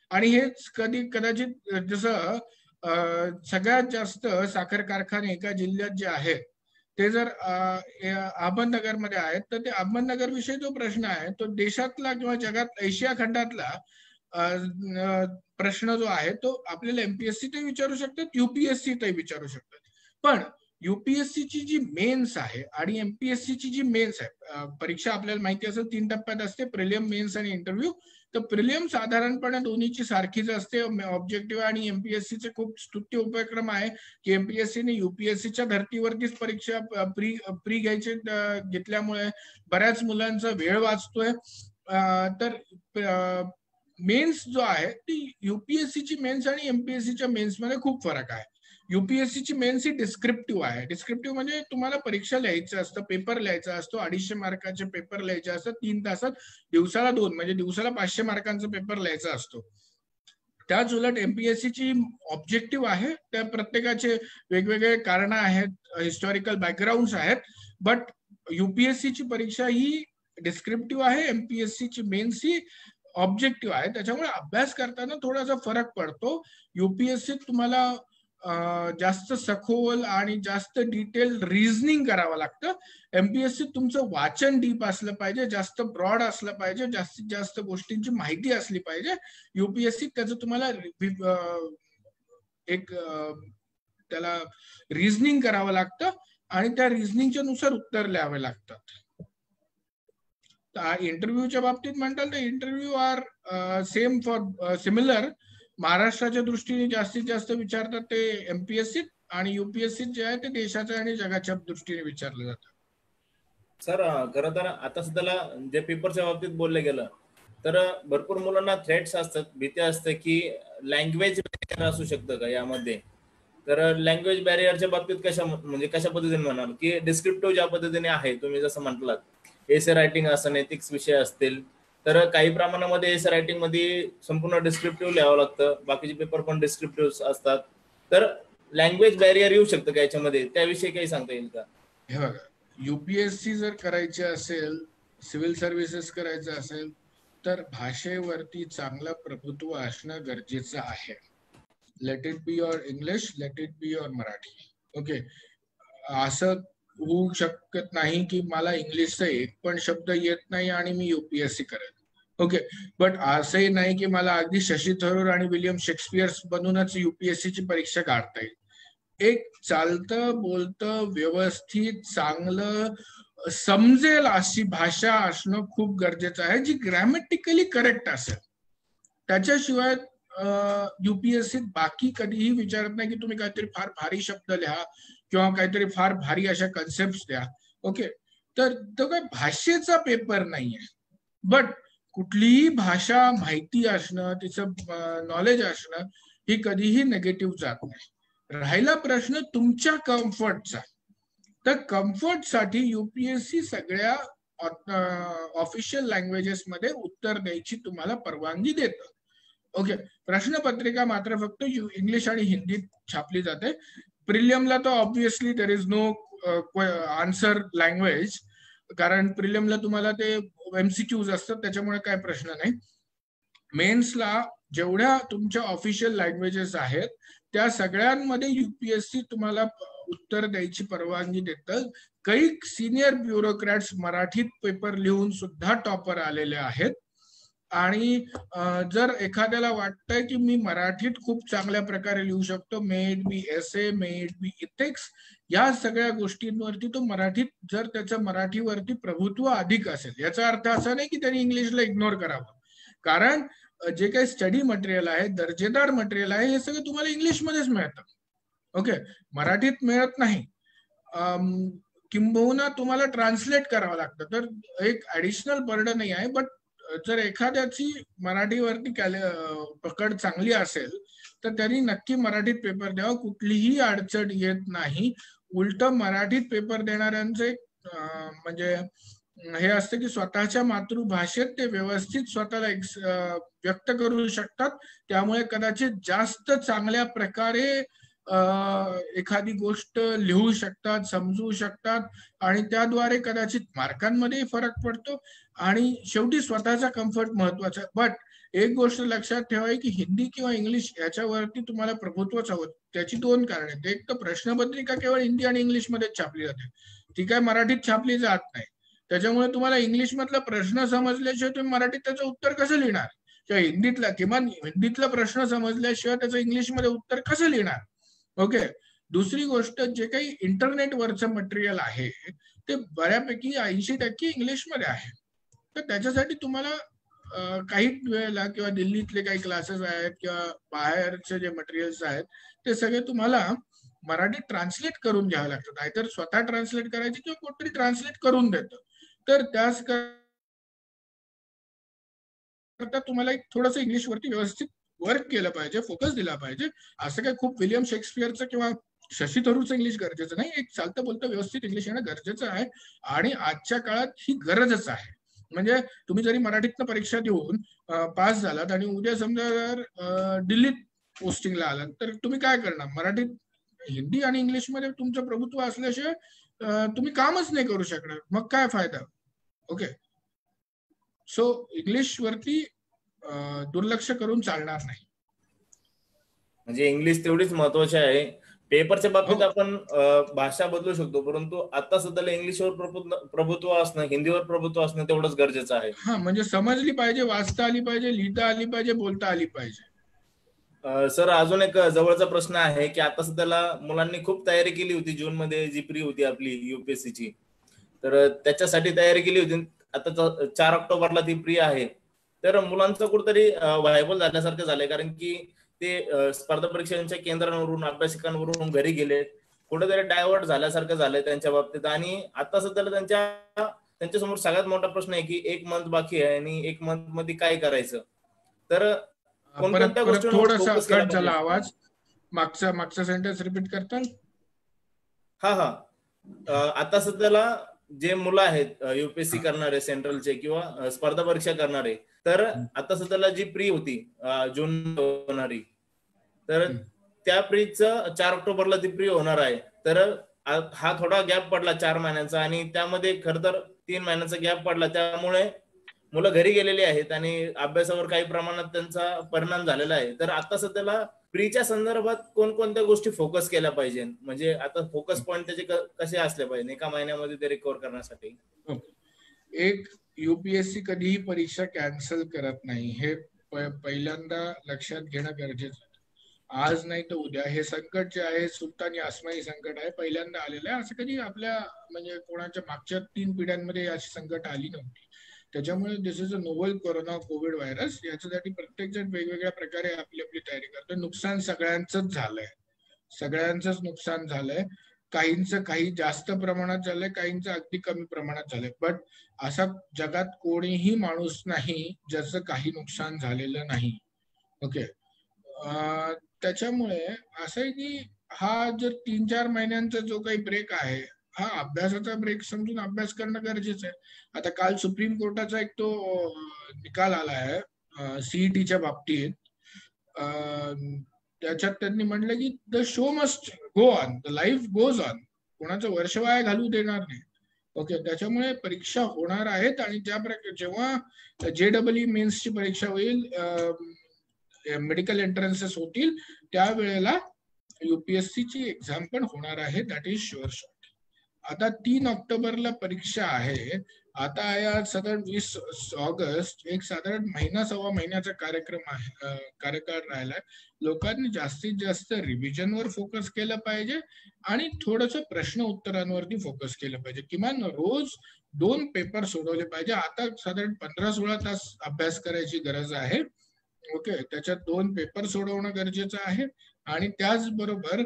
आणि हेच कधी कदाचित जसं सगळ्यात जास्त साखर कारखाने एका जिल्ह्यात जे आहेत ते जर अहमदनगरमध्ये आहेत, तर ते अहमदनगर विषयी जो प्रश्न आहे तो देशातला किंवा जगात एशिया खंडातला प्रश्न जो आहे तो आपल्याला एमपीएससी ते विचारू शकतात, युपीएससी ते विचारू शकतात. पण युपीएससी ची जी मेन्स आहे आणि एमपीएससी ची जी मेन्स आहे, परीक्षा आपल्याला माहिती असेल तीन टप्प्यात असते, प्रिलियम, मेन्स आणि इंटरव्ह्यू. तर प्रिलियम साधारणपणे दोन्हीची सारखीच असते ऑब्जेक्टिव्ह, आणि एमपीएससी चे खूप स्तुत्य उपक्रम आहे की एमपीएससीने युपीएससीच्या धर्तीवरतीच परीक्षा प्री प्री घ्यायचे घेतल्यामुळे बऱ्याच मुलांचा वेळ वाचतोय. तर मेन्स जो आहे ती युपीएससीची मेन्स आणि एमपीएससीच्या मेन्स मध्ये खूप फरक आहे. युपीएससीची मेन्स ही डिस्क्रिप्टिव्ह आहे. डिस्क्रिप्टिव्ह म्हणजे तुम्हाला परीक्षा लिहायचं असतं, पेपर लिहायचा असतो, अडीचशे मार्काचे पेपर लिहायचे असतात, तीन तासात, दिवसाला दोन, म्हणजे दिवसाला पाचशे मार्कांचा पेपर लिहायचा असतो. त्याच उलट एमपीएससीची ऑब्जेक्टिव्ह आहे, त्या प्रत्येकाचे वेगवेगळे कारण आहेत, हिस्टॉरिकल बॅकग्राऊंड आहेत. बट युपीएससीची परीक्षा ही डिस्क्रिप्टिव्ह आहे, एमपीएससीची मेन्स ही ऑब्जेक्टिव्ह आहे. त्याच्यामुळे अभ्यास करताना थोडासा फरक पडतो. युपीएससी तुम्हाला जास्त सखोल आणि जास्त डिटेल रिझनिंग करावं लागतं. एमपीएससी तुमचं वाचन डीप असलं पाहिजे, जास्त ब्रॉड असलं पाहिजे, जास्तीत जास्त गोष्टींची माहिती असली पाहिजे. युपीएससी त्याचं तुम्हाला एक त्याला रिझनिंग करावं लागतं आणि त्या रिझनिंगच्या नुसार उत्तर लिहावे लागतात. इंटरव्ह्यूच्या बाबतीत म्हणताल तर interview are same for similar. महाराष्ट्राच्या दृष्टीने जास्तीत जास्त विचारतात ते एमपीएससी, आणि युपीएससी जे आहे ते देशाच्या आणि जगाच्या दृष्टीने विचारलं जातं. सर खरं तर आता सध्याला जे पेपरच्या बाबतीत बोललं गेलं तर भरपूर मुलांना थ्रेट्स असतात, भीती असते की लँग्वेज बॅरियर असू शकतं का यामध्ये. तर लँग्वेज बॅरियरच्या बाबतीत कशा म्हणजे कशा पद्धतीने म्हणाल की डिस्क्रिप्टिव्ह ज्या पद्धतीने आहे, तुम्ही जसं म्हटलात एसे रायटिंग असं नैतिक्स विषय असतील, तर काही प्रमाणामध्ये एसे रायटिंग मध्ये संपूर्ण डिस्क्रिप्टिव्ह लिहावं लागतं, बाकीचे पेपर पण डिस्क्रिप्टिव्ह असतात. तर लँग्वेज बॅरियर येऊ शकतं का याच्यामध्ये, त्याविषयी काही सांगता येईल का? हे बघा, युपीएससी जर करायचे असेल, सिव्हिल सर्व्हिसेस करायचं असेल, तर भाषेवरती चांगलं प्रभुत्व असणं गरजेचं आहे. Let it be your English, let it be your Marathi. Okay, असं होऊ शकत नाही की मला इंग्लिशचा एक पण शब्द येत नाही आणि मी युपीएससी करेन. ओके, बट असंही नाही की मला अगदी शशी थरूर आणि विलियम शेक्सपियर बनूनच युपीएससी ची परीक्षा काढता येईल. एक चालतं बोलतं व्यवस्थित चांगलं समजेल अशी भाषा असणं खूप गरजेचं आहे, जी ग्रॅमॅटिकली करेक्ट असेल. त्याच्याशिवाय युपीएससी बाकी कधीही विचारत नाही की तुम्ही काहीतरी फार भारी शब्द लिहा किंवा काहीतरी फार भारी अशा कन्सेप्ट द्या. ओके, तर तो काही भाषेचा पेपर नाहीये, बट कुठलीही भाषा माहिती असणं, तिचं नॉलेज असणं ही कधीही नेगेटिव्ह जात नाही. राहिला प्रश्न तुमच्या कम्फर्टचा, तर कम्फर्टसाठी युपीएससी सगळ्या ऑफिशियल लँग्वेजेस मध्ये उत्तर द्यायची तुम्हाला परवानगी देतं. ओके, प्रश्नपत्रिका मात्र फक्त इंग्लिश आणि हिंदीत छापली जाते. प्रिलियमला तर obviously there is no answer language, कारण प्रिलियमला तुम्हाला ते एमसीक्यूज असतात, त्याच्यामुळे काय प्रश्न नाही. मेन्सला जेवढ्या तुमच्या ऑफिशियल लँग्वेजेस आहेत त्या सगळ्यांमध्ये युपीएससी तुम्हाला उत्तर द्यायची परवानगी देतं. काही सिनियर ब्युरोक्रॅट्स मराठीत पेपर लिहून सुद्धा टॉपर आलेले आहेत. आणि जर एखाद्याला वाटतंय की मी मराठीत खूप चांगल्या प्रकारे लिहू शकतो, may it be essay, may it be ethics, या सगळ्या गोष्टींवरती तो मराठीत, जर त्याचं मराठीवरती प्रभुत्व अधिक असेल, याचा अर्थ असा नाही की त्यांनी इंग्लिशला इग्नोर करावं, कारण जे काही स्टडी मटेरियल आहे, दर्जेदार मटेरियल आहे, हे सगळं तुम्हाला इंग्लिशमध्येच मिळतं. ओके, मराठीत मिळत नाही, किंबहुना तुम्हाला ट्रान्सलेट करावं लागतं. तर एक ऍडिशनल बर्डन नाही आहे. बट जर एखाद्याची मराठीवरती पकड चांगली असेल तर त्यांनी नक्की मराठीत पेपर द्यावा, कुठलीही अडचण येत नाही. उलट मराठीत पेपर देणाऱ्यांचे म्हणजे हे असतं की स्वतःच्या मातृभाषेत ते व्यवस्थित स्वतःला व्यक्त करू शकतात, त्यामुळे कदाचित जास्त चांगल्या प्रकारे एखादी गोष्ट लिहू शकतात, समजू शकतात, आणि त्याद्वारे कदाचित मार्कांमध्ये फरक पडतो. आणि शेवटी स्वतःचा कम्फर्ट महत्वाचा. बट एक गोष्ट लक्षात ठेवा की हिंदी किंवा इंग्लिश याच्यावरती तुम्हाला प्रभुत्वच हवं. त्याची दोन कारण आहेत. एक तर प्रश्नपत्रिका केवळ हिंदी आणि इंग्लिशमध्येच छापली जाते, ती काय मराठीत छापली जात नाही. त्याच्यामुळे तुम्हाला इंग्लिश मधला प्रश्न समजल्याशिवाय तुम्ही मराठीत त्याचं उत्तर कसं लिहिणार, किंवा हिंदीतला किमान हिंदीतला प्रश्न समजल्याशिवाय त्याचं इंग्लिशमध्ये उत्तर कसं लिहिणार. ओके. दुसरी गोष्ट, जे काही इंटरनेटवरचं मटेरियल आहे ते बऱ्यापैकी ऐंशी टक्के इंग्लिशमध्ये आहे. तर त्याच्यासाठी तुम्हाला काही वेळेला किंवा दिल्लीतले काही क्लासेस आहेत किंवा बाहेरचे जे मटेरियल्स आहेत ते सगळे तुम्हाला मराठीत ट्रान्सलेट करून घ्यावं लागतं. नाहीतर स्वतः ट्रान्सलेट करायचे किंवा कोणतरी ट्रान्सलेट करून देतं. तर त्याच करता तुम्हाला एक थोडंसं इंग्लिशवरती व्यवस्थित वर्क केलं पाहिजे, फोकस दिला पाहिजे. असं काय खूप विलियम शेक्सपियरचं किंवा शशी थरूरचं इंग्लिश गरजेचं नाही. एक चालतं बोलतं व्यवस्थित इंग्लिश येणं गरजेचं आहे आणि आजच्या काळात ही गरजच आहे. म्हणजे तुम्ही जरी मराठीतनं परीक्षा देऊन पास झालात आणि उद्या समजा जर दिल्लीत पोस्टिंगला आलात तर तुम्ही काय करणार? मराठीत, हिंदी आणि इंग्लिशमध्ये तुमचं प्रभुत्व असल्याशिवाय तुम्ही कामच नाही करू शकणार. मग काय फायदा? ओके. सो इंग्लिश वरती दुर्लक्ष करून चालणार नाही. म्हणजे इंग्लिश तेवढीच महत्वाची आहे. पेपरच्या बाबतीत आपण भाषा बदलू शकतो, परंतु आता सध्याला इंग्लिशवर प्रभुत्व असणं, हिंदीवर प्रभुत्व असणं तेवढंच गरजेचं आहे. हा, म्हणजे समजली पाहिजे, वाचता आली पाहिजे, लिहिता आली पाहिजे, बोलता आली पाहिजे. सर अजून एक जवळचा प्रश्न आहे की आता सध्याला मुलांनी खूप तयारी केली होती, जून मध्ये जी प्री होती आपली युपीएससीची, तर त्याच्यासाठी तयारी केली होती. आता चार ऑक्टोबरला ती प्री आहे. तर मुलांचं कुठेतरी व्हायबल झाल्यासारखं झालंय, कारण की ते स्पर्धा परीक्षांच्या केंद्रांवरून, अभ्यासिकांवरून घरी गेले, कुठेतरी डायव्हर्ट झाल्यासारखं झालंय त्यांच्या बाबतीत. आणि आता सध्याला त्यांच्या त्यांच्यासमोर सगळ्यात मोठा प्रश्न आहे की एक मंथ बाकी आहे आणि एक मंथ मध्ये काय करायचं. तर कोणत्या गोष्टीवर थोडासा कट झाला आवाज, मागचा मागचा सेंटेन्स रिपीट करताल? हा हा आता सध्याला जे मुलं आहेत युपीएससी करणारे, सेंट्रलचे किंवा स्पर्धा परीक्षा करणारे, तर आता सध्याला जी प्री होती जून होणारी, तर त्या प्रीचं चार ऑक्टोबरला ती प्री होणार आहे. तर हा थोडा गॅप पडला चार महिन्यांचा, आणि त्यामध्ये खर तर तीन महिन्यांचा गॅप पडला. त्यामुळे मुलं घरी गेलेली आहेत आणि अभ्यासावर काही प्रमाणात त्यांचा परिणाम झालेला आहे. तर आता सध्याला प्रीच्या संदर्भात कोणकोणत्या गोष्टी फोकस केल्या पाहिजे, म्हणजे आता फोकस पॉइंट त्याचे कसे असले पाहिजे एका महिन्यामध्ये ते रिकव्हर करण्यासाठी? एक, युपीएससी कधीही परीक्षा कॅन्सल करत नाही, हे पहिल्यांदा लक्षात घेणं गरजेचं आहे. आज नाही तर उद्या हे संकट जे आहे सुलतानी आसमाई संकट आहे, पहिल्यांदा आलेलं आहे. असं कधी आपल्या म्हणजे कोणाच्या मागच्या तीन पिढ्यांमध्ये अशी संकट आली नव्हती. त्याच्यामुळे this is a novel corona COVID virus. याच्यासाठी प्रत्येक जण वेगवेगळ्या प्रकारे आपली आपली तयारी करतोय. नुकसान सगळ्यांचंच झालंय, सगळ्यांचंच नुकसान झालंय. काहींचं काही जास्त प्रमाणात झालंय, काहींचं अगदी कमी प्रमाणात झालंय. बट असा जगात कोणीही माणूस नाही ज्याचं काही नुकसान झालेलं नाही. ओके. त्याच्यामुळे असं आहे की हा जर तीन चार महिन्यांचा जो काही ब्रेक आहे, हा अभ्यासाचा ब्रेक समजून अभ्यास करणं गरजेचं आहे. आता काल सुप्रीम कोर्टाचा एक तो निकाल आला आहे सीईटीच्या बाबतीत. त्याच्यात त्यांनी म्हटलं की the show must go on, the life goes on, कोणाचं वर्ष वाया घालू देणार नाही. ओके. त्याच्यामुळे परीक्षा होणार आहेत आणि ज्या प्रकारे जेव्हा जेडब्ल्यू मेन्सची परीक्षा होईल, मेडिकल एंट्रन्सेस होतील, त्यावेळेला युपीएससीची एक्झाम पण होणार आहे. That is sure shot. आता तीन ऑक्टोबरला परीक्षा आहे. आता या साधारण वीस ऑगस्ट, एक साधारण महिना सव्वा महिन्याचा कार्यक्रम आहे, कार्यकाळ राहिलाय. लोकांनी जास्तीत जास्त रिव्हिजनवर फोकस केलं पाहिजे आणि थोडंसं प्रश्न उत्तरांवरती फोकस केलं पाहिजे. किमान रोज दोन पेपर सोडवले पाहिजे. आता साधारण पंधरा सोळा तास अभ्यास करायची गरज आहे. ओके. त्याच्यात दोन पेपर सोडवणं गरजेचं आहे आणि त्याचबरोबर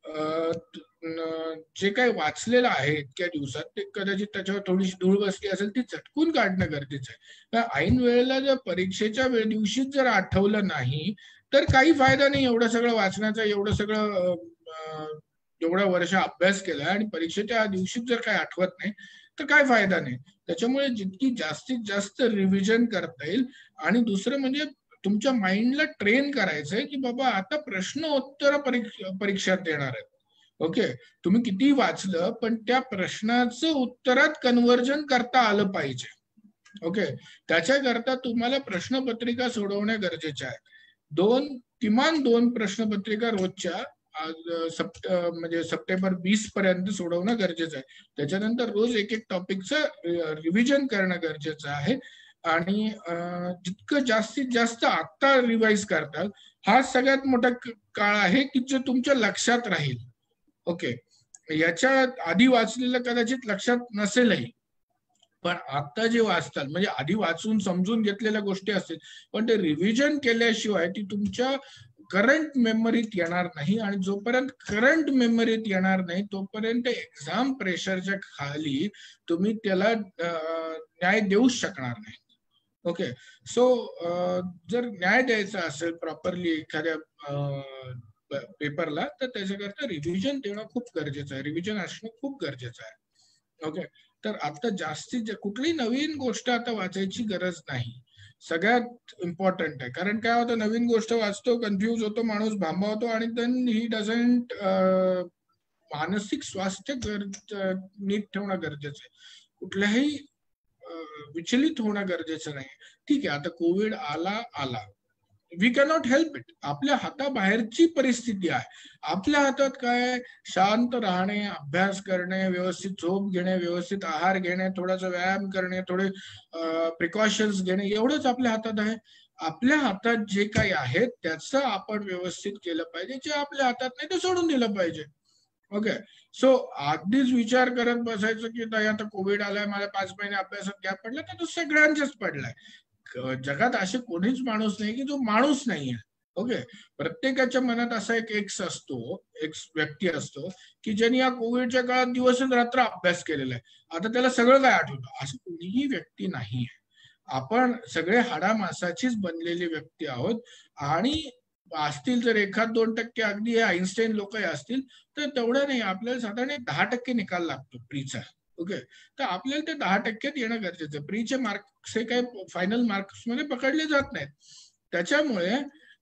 जे काही वाचलेलं आहे इतक्या दिवसात ते कदाचित त्याच्यावर थोडीशी धूळ बसली असेल ती झटकून काढणं गरजेचं आहे. ऐन वेळेला जर परीक्षेच्या वेळ दिवशीच जर आठवलं नाही तर काही फायदा नाही. एवढं सगळं वाचण्याचा, एवढं सगळं एवढ्या वर्ष अभ्यास केलाय आणि परीक्षेच्या दिवशीच जर काही आठवत नाही तर काय फायदा नाही. त्याच्यामुळे जितकी जास्तीत जास्त रिव्हिजन करता येईल. आणि दुसरं म्हणजे तुमच्या माइंडला ट्रेन करायचंय की बाबा आता प्रश्न उत्तर परीक्षात देणार आहेत. ओके. तुम्ही किती वाचलं पण त्या प्रश्नाचं उत्तरात कन्व्हर्जन करता आलं पाहिजे. ओके, त्याच्याकरता तुम्हाला प्रश्नपत्रिका सोडवणे गरजेचे आहे. दोन किमान दोन प्रश्नपत्रिका रोजच्या आज सप्ट म्हणजे सप्टेंबर वीस पर्यंत सोडवणं गरजेचं आहे. त्याच्यानंतर रोज एक एक टॉपिकचं रिव्हिजन करणं गरजेचं आहे. आणि जितकं जास्तीत जास्त आता रिवाइज करताल हा सगळ्यात मोठा काळ आहे की जो तुमच्या लक्षात राहील. ओके, याच्या आधी वाचलेलं कदाचित लक्षात नसेलही, पण आता जे वाचताल म्हणजे आधी वाचून समजून घेतलेल्या गोष्टी असतील पण ते रिव्हिजन केल्याशिवाय ती तुमच्या करंट मेमरीत येणार नाही. आणि जोपर्यंत करंट मेमरीत येणार नाही तोपर्यंत एक्झाम प्रेशरच्या खाली तुम्ही त्याला न्याय देऊ शकणार नाही. ओके, सो जर न्याय द्यायचा असेल प्रॉपरली एखाद्या पेपरला तर त्याच्याकरता रिव्हिजन देणं खूप गरजेचं आहे, रिव्हिजन असणं खूप गरजेचं आहे. ओके, तर आता जास्तीत कुठली नवीन गोष्ट आता वाचायची गरज नाही, सगळ्यात इम्पॉर्टंट आहे. कारण काय होतं, नवीन गोष्ट वाचतो, कन्फ्युज होतो, माणूस भांबावतो आणि देन ही डझंट मानसिक स्वास्थ्य नीट ठेवणं गरजेचं आहे, कुठल्याही विचलित होणं गरजेचं नाही. ठीक आहे, आता कोविड आला आला वी कॅनॉट हेल्प इट, आपल्या हाताबाहेरची परिस्थिती आहे. आपल्या हातात काय, शांत राहणे, अभ्यास करणे, व्यवस्थित झोप घेणे, व्यवस्थित आहार घेणे, थोडासा व्यायाम करणे, थोडे प्रिकॉशन्स घेणे, एवढंच आपल्या हातात आहे. आपल्या हातात जे काही आहे त्याचं आपण व्यवस्थित केलं पाहिजे, जे आपल्या हातात नाही ते सोडून दिलं पाहिजे. ओके, सो आधीच विचार करत बसायचं की आता कोविड आलाय, मला पाच महिने अभ्यासात गॅप पडला, तर तो सगळ्यांच्याच पडलाय. जगात असे कोणीच माणूस नाही की जो माणूस नाहीये. ओके, प्रत्येकाच्या मनात असा एक एक्स असतो, एक व्यक्ती असतो की ज्यांनी या कोविडच्या काळात दिवस रात्र अभ्यास केलेला आहे, आता त्याला सगळं काय आठवतं. असं कोणीही व्यक्ती नाहीये. आपण सगळे हाडामासाचीच बनलेली व्यक्ती आहोत. आणि असतील जर एखाद दोन टक्के अगदी आईन्स्टाईन लोक असतील तर तेवढं नाही, आपल्याला साधारण दहा टक्के निकाल लागतो प्रीचा. ओके, तर आपल्याला ते दहा टक्क्यात येणं गरजेचं आहे. प्रीचे मार्क्स हे काही फायनल मार्क्स मध्ये पकडले जात नाहीत. त्याच्यामुळे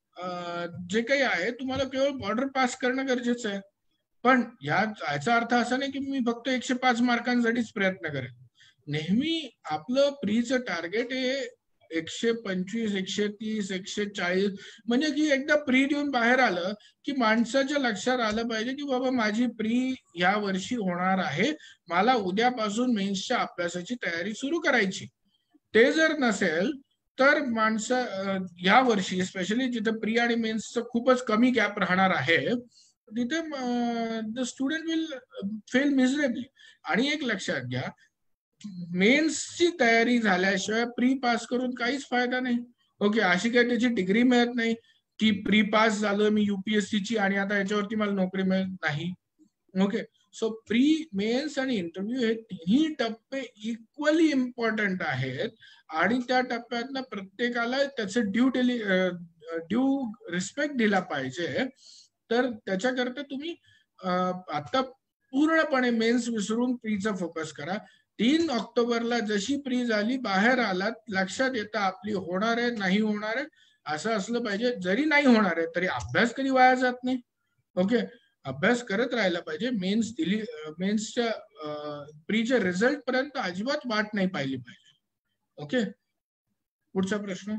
जे काही आहे तुम्हाला केवळ बॉर्डर पास करणं गरजेचं आहे. पण याचा अर्थ असा नाही की मी फक्त एकशे पाच मार्कांसाठीच प्रयत्न करेन. नेहमी आपलं प्रीचं टार्गेट हे एकशे पंचवीस, एकशे तीस, एकशे चाळीस, म्हणजे की एकदा प्री देऊन बाहेर आलं की माणसाच्या लक्षात आलं पाहिजे की बाबा माझी प्री या वर्षी होणार आहे, मला उद्यापासून मेन्सच्या अभ्यासाची तयारी सुरू करायची. ते जर नसेल तर माणसं या वर्षी स्पेशली जिथे प्री आणि मेन्सचं खूपच कमी गॅप राहणार आहे तिथे the student will fail miserably. आणि एक लक्षात घ्या, मेन्सची तयारी झाल्याशिवाय प्री पास करून काहीच फायदा नाही. ओके, अशी काही त्याची डिग्री मिळत नाही की प्री पास झालं मी युपीएससीची आणि आता याच्यावरती मला नोकरी मिळत नाही. ओके, सो प्री, मेन्स आणि इंटरव्ह्यू हे तिन्ही टप्पे इक्वली इम्पॉर्टंट आहेत आणि त्या टप्प्यातनं प्रत्येकाला त्याचं ड्यू डेली ड्यू रिस्पेक्ट दिला पाहिजे. तर त्याच्याकरता तुम्ही आता पूर्णपणे मेन्स विसरून प्रीचा फोकस करा. तीन ऑक्टोबरला जशी प्री झाली, बाहेर आलात, लक्षात येतं आपली होणार आहे नाही होणार आहे असं असलं पाहिजे. जरी नाही होणार आहे तरी अभ्यास कधी वाया जात नाही. ओके, अभ्यास करत राहायला पाहिजे. मेन्स दिली, मेन्सच्या प्रीच्या रिझल्ट पर्यंत अजिबात वाट नाही पाहिली पाहिजे. ओके, पुढचा प्रश्न.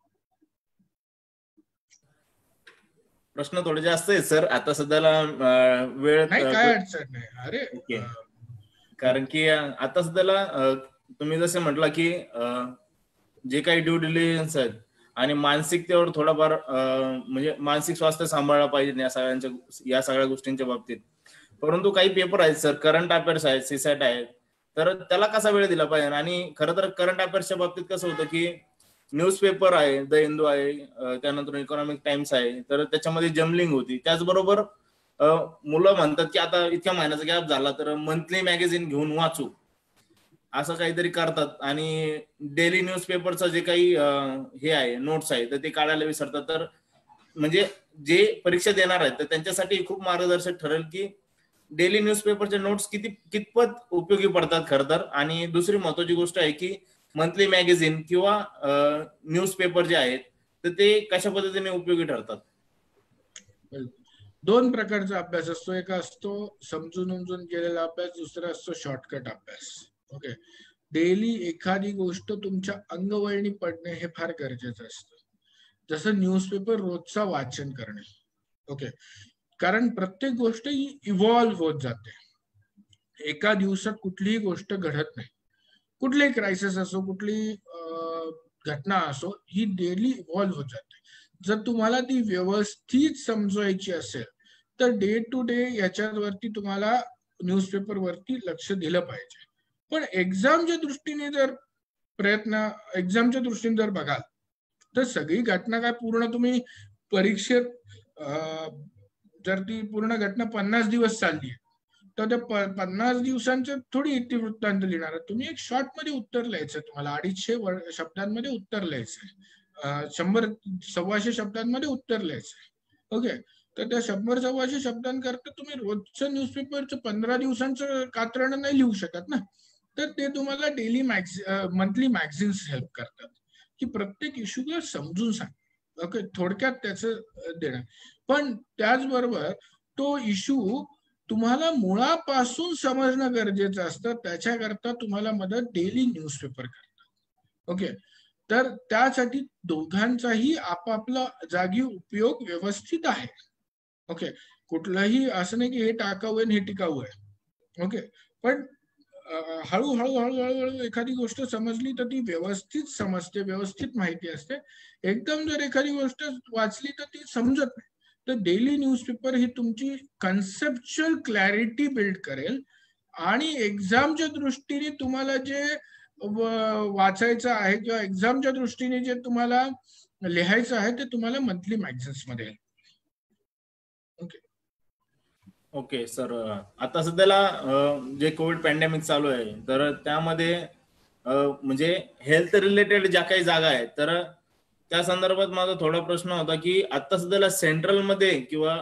प्रश्न थोडे जास्त आहेत सर, आता सध्याला वेळ नाही, काय अडचण नाही. अरे ओके, कारण की आता सध्याला तुम्ही जसे म्हटलं की जे काही ड्यू डिलिजन्स आहेत आणि मानसिकतेवर थोडाफार म्हणजे मानसिक स्वास्थ्य सांभाळलं पाहिजे या सगळ्यांच्या या सगळ्या गोष्टींच्या बाबतीत. परंतु काही पेपर आहेत सर, करंट अफेअर्स आहेत, सीसॅट आहेत, तर त्याला कसा वेळ दिला पाहिजे. आणि खरं तर करंट अफेअर्सच्या बाबतीत कसं होतं की न्यूजपेपर आहे, द हिंदू आहे, त्यानंतर इकॉनॉमिक टाइम्स आहे, तर त्याच्यामध्ये जमलिंग होती. त्याचबरोबर मुलं म्हणतात की आता इतक्या महिन्याचा गॅप झाला तर मंथली मॅगझिन घेऊन वाचू, असं काहीतरी करतात. आणि डेली न्यूजपेपरचं जे काही हे आहे, नोट्स आहे, तर ते काढायला विसरतात. तर म्हणजे जे परीक्षा देणार आहेत तर त्यांच्यासाठी खूप मार्गदर्शक ठरेल की डेली न्यूजपेपरचे नोट्स किती कितपत उपयोगी पडतात खरं तर. आणि दुसरी महत्वाची गोष्ट आहे की मंथली मॅगझिन किंवा न्यूजपेपर जे आहेत तर ते कशा पद्धतीने उपयोगी ठरतात. दोन प्रकारचा अभ्यास असतो, एक असतो समजून उमजून केलेला अभ्यास, दुसरा असतो शॉर्टकट अभ्यास. ओके, डेली एखादी गोष्ट तुमच्या अंगवळणी पडणे हे फार गरजेचं असतं. जसं न्यूजपेपर रोजचा वाचन करणे. ओके, कारण प्रत्येक गोष्ट ही इव्हॉल्व्ह होत जाते. एका दिवसात कुठलीही गोष्ट घडत नाही. कुठलीही क्रायसिस असो, कुठली घटना असो, ही डेली इव्हॉल्व्ह होत जाते. जर तुम्हाला ती व्यवस्थित समजवायची असेल तर डे टू डे याच्यावरती तुम्हाला न्यूजपेपर वरती लक्ष दिलं पाहिजे. पण एक्झामच्या दृष्टीने जर प्रयत्न एक्झामच्या दृष्टीने जर बघाल तर सगळी घटना काय पूर्ण तुम्ही परीक्षेत जर ती पूर्ण घटना पन्नास दिवस चालली तर त्या पन्नास दिवसांचं थोडी इतिवृत्तांत लिहिणार. तुम्ही एक शॉर्ट मध्ये उत्तर लिहायचं, तुम्हाला अडीचशे शब्दांमध्ये उत्तर लिहायचंय, शंभर सव्वाशे शब्दांमध्ये उत्तर लिहायचंय. ओके, तर त्या शंभर सव्वाशे शब्दांकरता तुम्ही रोजचं न्यूजपेपरचं पंधरा दिवसांचं कात्रण नाही लिहू शकत ना. तर ते तुम्हाला daily magazine monthly magazines help करतात की प्रत्येक इश्यूला समजून सांग. ओके, थोडक्यात त्याचं देणं. पण त्याचबरोबर तो इश्यू तुम्हाला मुळापासून समजणं गरजेचं असतं. त्याच्याकरता तुम्हाला मदत डेली न्यूजपेपर करतात. ओके, तर त्यासाठी दोघांचाही आपापला जागी उपयोग व्यवस्थित आहे. ओके, कुठलंही असं नाही की हे टाकाऊ आहे हे टिकाऊ आहे. ओके, पण हळूहळू हळूहळू एखादी गोष्ट समजली तर ती व्यवस्थित समजते, व्यवस्थित माहिती असते. एकदम जर एखादी गोष्ट वाचली तर ती समजत नाही. तर डेली न्यूजपेपर ही तुमची कन्सेप्च्युअल क्लॅरिटी बिल्ड करेल आणि एक्झामच्या दृष्टीने तुम्हाला जे वाचायचं आहे किंवा एक्झामच्या दृष्टीने जे तुम्हाला लिहायचं आहे ते तुम्हाला मंथली मॅगझिन्स मध्ये. ओके ओके सर, आता सध्याला जे कोविड पॅन्डेमिक चालू आहे तर त्यामध्ये म्हणजे हेल्थ रिलेटेड ज्या काही जागा आहेत तर त्या संदर्भात माझा थोडा प्रश्न होता की आता सध्याला सेंट्रल मध्ये किंवा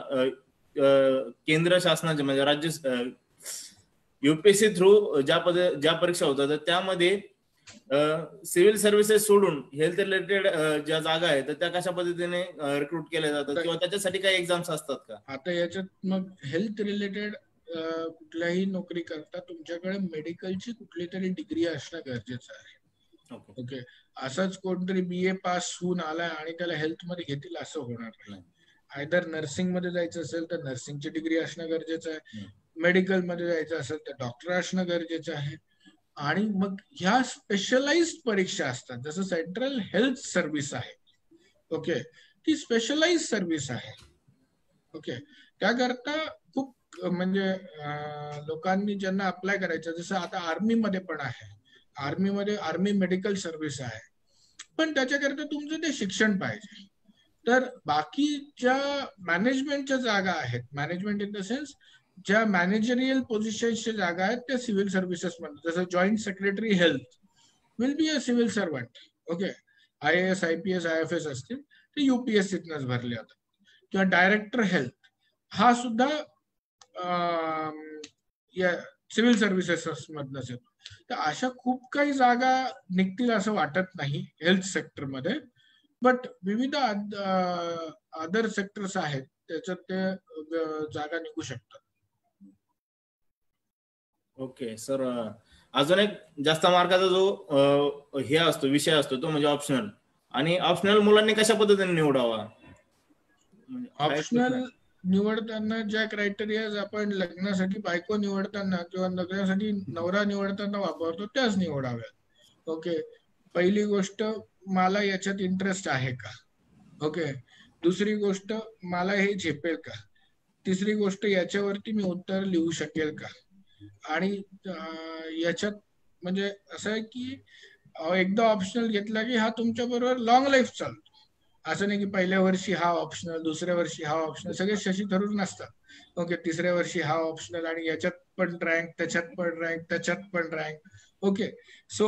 केंद्र शासनाचे म्हणजे राज्य युपीएससी थ्रू ज्या पद ज्या परीक्षा होतात तर त्यामध्ये सिव्हिल सर्व्हिसेस सोडून हेल्थ रिलेटेड ज्या जागा आहेत तर त्या कशा पद्धतीने रिक्रूट केल्या जातात किंवा त्याच्यासाठी काही एक्झाम्स असतात का? आता याच्यात मग हेल्थ रिलेटेड कुठल्याही नोकरी करता तुमच्याकडे मेडिकलची कुठली तरी डिग्री असणं गरजेचं आहे. ओके, असंच कोणतरी बी ए पास होऊन आलाय आणि त्याला हेल्थ मध्ये घेतील असं होणार नाही. आयदर नर्सिंग मध्ये जायचं असेल तर नर्सिंगची डिग्री असणं गरजेचं आहे, मेडिकल मध्ये जायचं असेल तर डॉक्टर असणं गरजेचं आहे. आणि मग ह्या स्पेशलाइज्ड परीक्षा असतात, जसं सेंट्रल हेल्थ सर्व्हिस आहे. ओके, ती स्पेशलाइज्ड सर्व्हिस आहे. ओके, त्याकरता खूप म्हणजे लोकांनी ज्यांना अप्लाय करायचं, जसं आता आर्मी मध्ये पण आहे, आर्मी मध्ये आर्मी मेडिकल सर्व्हिस आहे, पण त्याच्याकरता तुमचं ते शिक्षण पाहिजे. तर बाकी ज्या मॅनेजमेंटच्या जागा आहेत, मॅनेजमेंट इन द सेन्स ज्या मॅनेजरियल पोझिशनच्या जागा आहेत त्या सिव्हिल सर्व्हिसेस मध्ये, जसं joint secretary health will be a civil servant. Okay, I A S I P S I F S असतील ते युपीएससीतनच भरले जातात. किंवा डायरेक्टर हेल्थ हा सुद्धा सिव्हिल सर्व्हिसेस मधनच येतो. तर अशा खूप काही जागा निघतील असं वाटत नाही हेल्थ सेक्टर मध्ये, बट विविध अदर सेक्टर्स आहेत त्याच्यात ते जागा निघू शकतात. ओके सर, अजून एक जास्त मार्काचा जो हे असतो विषय असतो तो म्हणजे ऑप्शनल, आणि ऑप्शनल मुलांनी कशा पद्धतीने निवडावा? ऑप्शनल निवडताना ज्या क्रायटेरिया आपण लग्नासाठी बायको निवडताना किंवा लग्नासाठी नवरा निवडताना वापरतो त्याच निवडाव्यात. ओके, पहिली गोष्ट मला याच्यात इंटरेस्ट आहे का. ओके, दुसरी गोष्ट मला हे झेपेल का. तिसरी गोष्ट याच्यावरती मी उत्तर लिहू शकेल का. आणि याच्यात म्हणजे असं आहे की एकदा ऑप्शनल घेतला की हा तुमच्या बरोबर लॉंग लाईफ चालतो. असं नाही की पहिल्या वर्षी हा ऑप्शनल, दुसऱ्या वर्षी हा ऑप्शनल, सगळे शशी थरूर नसतात. ओके, तिसऱ्या वर्षी हा ऑप्शनल आणि याच्यात पण रँक, त्याच्यात पण रँक, त्याच्यात पण रँक. ओके, सो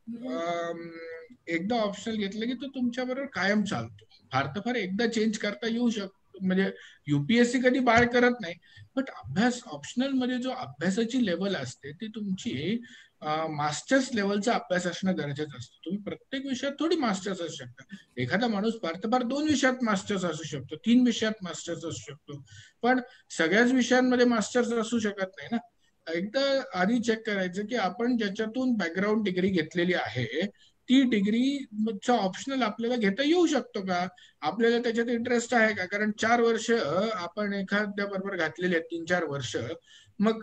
एकदा ऑप्शनल घेतलं की तो तुमच्या बरोबर कायम चालतो. फार तर फार एकदा चेंज करता येऊ शकतो, म्हणजे युपीएससी कधी बाळ करत नाही, बट अभ्यास ऑप्शनल मध्ये जो अभ्यासाची लेवल असते ती तुमची मास्टर्स लेवलचा अभ्यास असणं गरजेचं असतं. तुम्ही प्रत्येक विषयात थोडी मास्टर्स असू शकता. एखादा माणूस फार तर फार दोन विषयात मास्टर्स असू शकतो, तीन विषयात मास्टर्स असू शकतो, पण सगळ्याच विषयांमध्ये मास्टर्स असू शकत नाही ना. एकदा आधी चेक करायचं की आपण ज्याच्यातून बॅकग्राऊंड डिग्री घेतलेली आहे ती डिग्रीचा ऑप्शनल आपल्याला घेता येऊ शकतो का, आपल्याला त्याच्यात इंटरेस्ट आहे का. कारण चार वर्ष आपण एखाद्या बरोबर घातलेले आहेत, तीन चार वर्ष, मग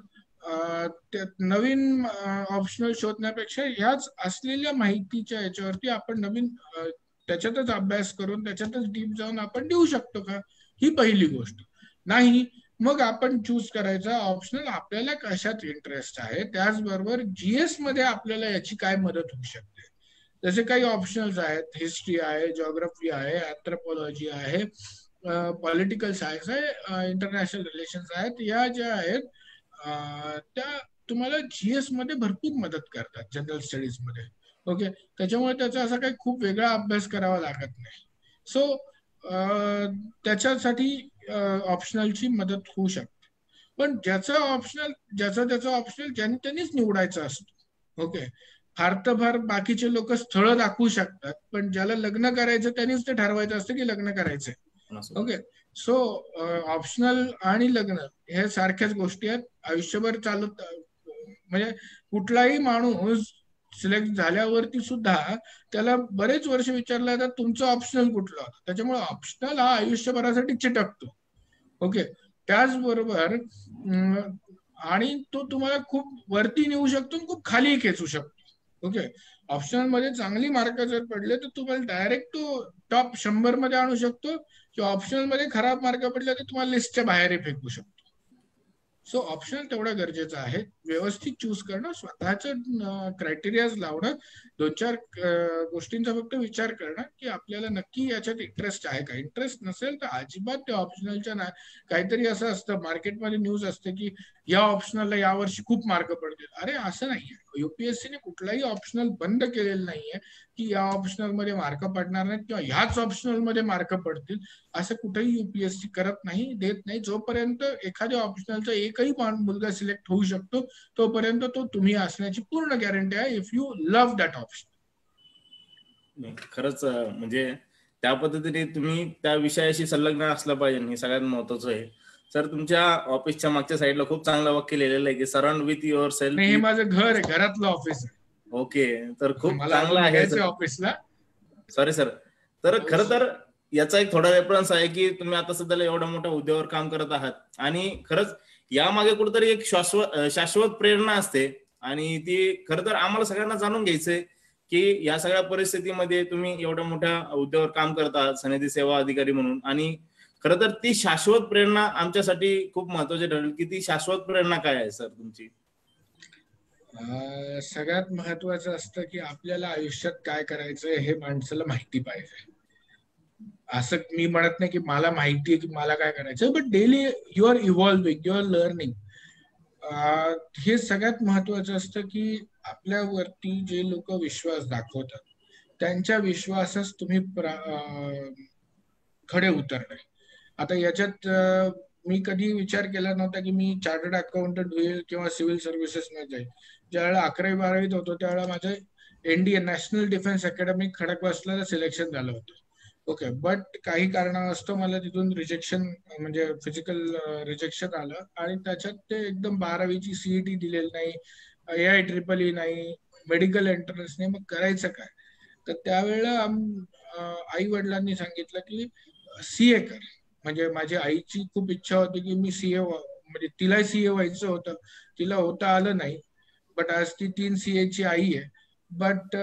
नवीन ऑप्शनल शोधण्यापेक्षा ह्याच असलेल्या माहितीच्या याच्यावरती आपण नवीन त्याच्यातच अभ्यास करून त्याच्यातच डीप जाऊन आपण देऊ शकतो का, ही पहिली गोष्ट. नाही मग आपण चूज करायचा ऑप्शनल आपल्याला कशात इंटरेस्ट आहे, त्याचबरोबर जीएस मध्ये आपल्याला याची काय मदत होऊ शकते. जसे काही ऑप्शनल्स आहेत, हिस्ट्री आहे, जिओग्राफी आहे, अँथ्रोपॉलॉजी आहे, पॉलिटिकल सायन्स आहे, इंटरनॅशनल रिलेशन्स आहेत, या ज्या आहेत त्या तुम्हाला जीएस मध्ये भरपूर मदत करतात, जनरल स्टडीज मध्ये. ओके, त्याच्यामुळे त्याचा असा काही खूप वेगळा अभ्यास करावा लागत नाही. सो त्याच्यासाठी ऑप्शनलची मदत होऊ शकते. पण ज्याचा ऑप्शनल ज्याचा त्याचा ऑप्शनल ज्यांनी त्यांनीच निवडायचा असतो. ओके, फार तर फार बाकीचे लोक स्थळं दाखवू शकतात, पण ज्याला लग्न करायचं त्यांनीच ते ठरवायचं असतं की लग्न करायचंय. ओके, सो ऑप्शनल आणि लग्न हे सारख्याच गोष्टी आहेत, आयुष्यभर चालत. म्हणजे कुठलाही माणूस सिलेक्ट झाल्यावरती सुद्धा त्याला बरेच वर्ष विचारलं जातात तुमचं ऑप्शनल कुठलं होतं. त्याच्यामुळे ऑप्शनल हा आयुष्यभरासाठी चिटकतो. ओके, त्याचबरोबर आणि तो तुम्हाला खूप वरती नेऊ शकतो, खूप खाली खेचू शकतो. ओके, ऑप्शनल मध्ये चांगली मार्क जर पडले तर तुम्हाला डायरेक्ट तो टॉप शंभर मध्ये आणू शकतो, किंवा ऑप्शनल मध्ये खराब मार्क पडले तर तुम्हाला लिस्टच्या बाहेर फेकू शकतो. सो ऑप्शनल तेवढं गरजेचं आहे. व्यवस्थित चूज करणं, स्वतःचं क्रायटेरियाज लावणं, दोन चार गोष्टींचा फक्त विचार करणं की आपल्याला नक्की याच्यात इंटरेस्ट आहे का. इंटरेस्ट नसेल तर अजिबात त्या ऑप्शनलच्या ना. काहीतरी असं असतं मार्केटमध्ये न्यूज असते की या ऑप्शनलला यावर्षी खूप मार्क पडतील. अरे असं नाहीये, युपीएससीने कुठलाही ऑप्शनल बंद केलेलं नाहीये की या ऑप्शनल मध्ये मार्क पडणार नाहीत किंवा ह्याच ऑप्शनल मध्ये मार्क पडतील. असं कुठेही युपीएससी करत नाही, देत नाही. जोपर्यंत एखाद्या ऑप्शनलचा एकही मुलगा सिलेक्ट होऊ शकतो तोपर्यंत तो तुम्ही असण्याची पूर्ण गॅरंटी आहे, if you love that option. खरंच म्हणजे त्या पद्धतीने तुम्ही त्या विषयाशी संलग्न असलं पाहिजे, हे सगळ्यात महत्वाचं आहे. सर, तुमच्या ऑफिसच्या मागच्या साईडला खूप चांगलं वाक्य लिहिलेलं आहे की सराउंड विथ युअर सेल्फ. हे माझं घर आहे, घरातलं ऑफिस आहे. ओके, तर खूप चांगलं आहे ऑफिसला. Sorry sir. तर खरं तर याचा एक थोडा रेफरन्स आहे की तुम्ही आता सध्याला एवढ्या मोठ्या हुद्द्यावर काम करत आहात आणि खरंच यामागे कुठेतरी एक शाश्वत शाश्वत प्रेरणा असते आणि ती खरं तर आम्हाला सगळ्यांना जाणून घ्यायचंय की या सगळ्या परिस्थितीमध्ये तुम्ही एवढ्या मोठ्या हुद्द्यावर काम करत आहात सनदी सेवा अधिकारी म्हणून, आणि खरं तर ती शाश्वत प्रेरणा आमच्यासाठी खूप महत्वाची ठरेल की ती शाश्वत प्रेरणा काय आहे सर तुमची. सगळ्यात महत्वाचं असतं की आपल्याला आयुष्यात काय करायचंय हे माणसाला माहिती पाहिजे. असं मी म्हणत नाही की मला माहिती आहे की मला काय करायचं, but daily you are evolving, you are learning. हे सगळ्यात महत्वाचं असतं की आपल्यावरती जे लोक विश्वास दाखवतात त्यांच्या विश्वासास तुम्ही खडे उतरणे. आता याच्यात मी कधी विचार केला नव्हता की मी चार्टर्ड अकाउंटंट होईल किंवा सिव्हिल सर्व्हिसेस मध्ये जाईल. ज्यावेळेला अकरावी बारावीत होतो त्यावेळेला माझं NDA National Defence Academy Khadakwasla selection झालं होतं. ओके, बट काही कारणास्तव मला तिथून रिजेक्शन म्हणजे फिजिकल रिजेक्शन आलं आणि त्याच्यात ते एकदम बारावीची सीईटी दिलेली नाही, ए आय ट्रिपल ई नाही, मेडिकल एंट्रन्स नाही. मग करायचं काय. तर त्यावेळेला आई वडिलांनी सांगितलं की सीए कर. म्हणजे माझ्या आईची खूप इच्छा होती की मी सीए, म्हणजे तिला सीए व्हायचं होतं, तिला होता आलं नाही. बट आज ती तीन सीए ची आई आहे. बट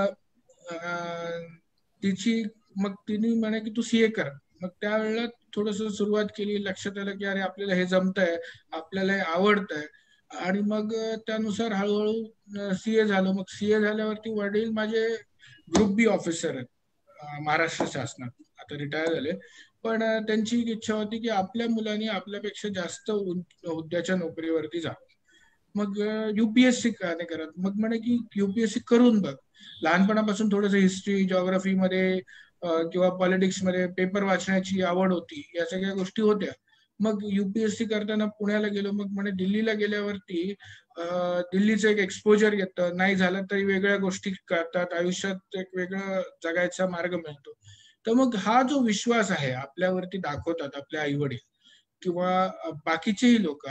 तिची मग तिने म्हणे की तू सीए कर. मग त्यावेळेला थोडस सुरुवात केली, लक्षात आलं की अरे आपल्याला हे जमतंय, आपल्याला हे आवडतंय, आणि मग त्यानुसार हळूहळू सीए झालो. मग सीए झाल्यावरती वडील माझे ग्रुप बी ऑफिसर आहेत महाराष्ट्र शासनात, आता रिटायर झाले. पण त्यांची इच्छा होती की आपल्या मुलांनी आपल्यापेक्षा जास्त हुद्द्याच्या नोकरीवरती जावं. मग युपीएससी का नाही करत. मग म्हणे की युपीएससी करून बघ. लहानपणापासून थोडंसं हिस्ट्री जिओग्राफी मध्ये किंवा पॉलिटिक्स मध्ये पेपर वाचण्याची आवड होती, या सगळ्या गोष्टी होत्या. मग युपीएससी करताना पुण्याला गेलो. मग म्हणे दिल्लीला गेल्यावरती दिल्लीचं एक एक्सपोजर येतं, नाही झालं तरी वेगळ्या गोष्टी करतात, आयुष्यात एक वेगळं जगायचा मार्ग मिळतो. तर मग हा जो विश्वास आहे आपल्यावरती दाखवतात आपले आई वडील किंवा बाकीचेही लोक. आता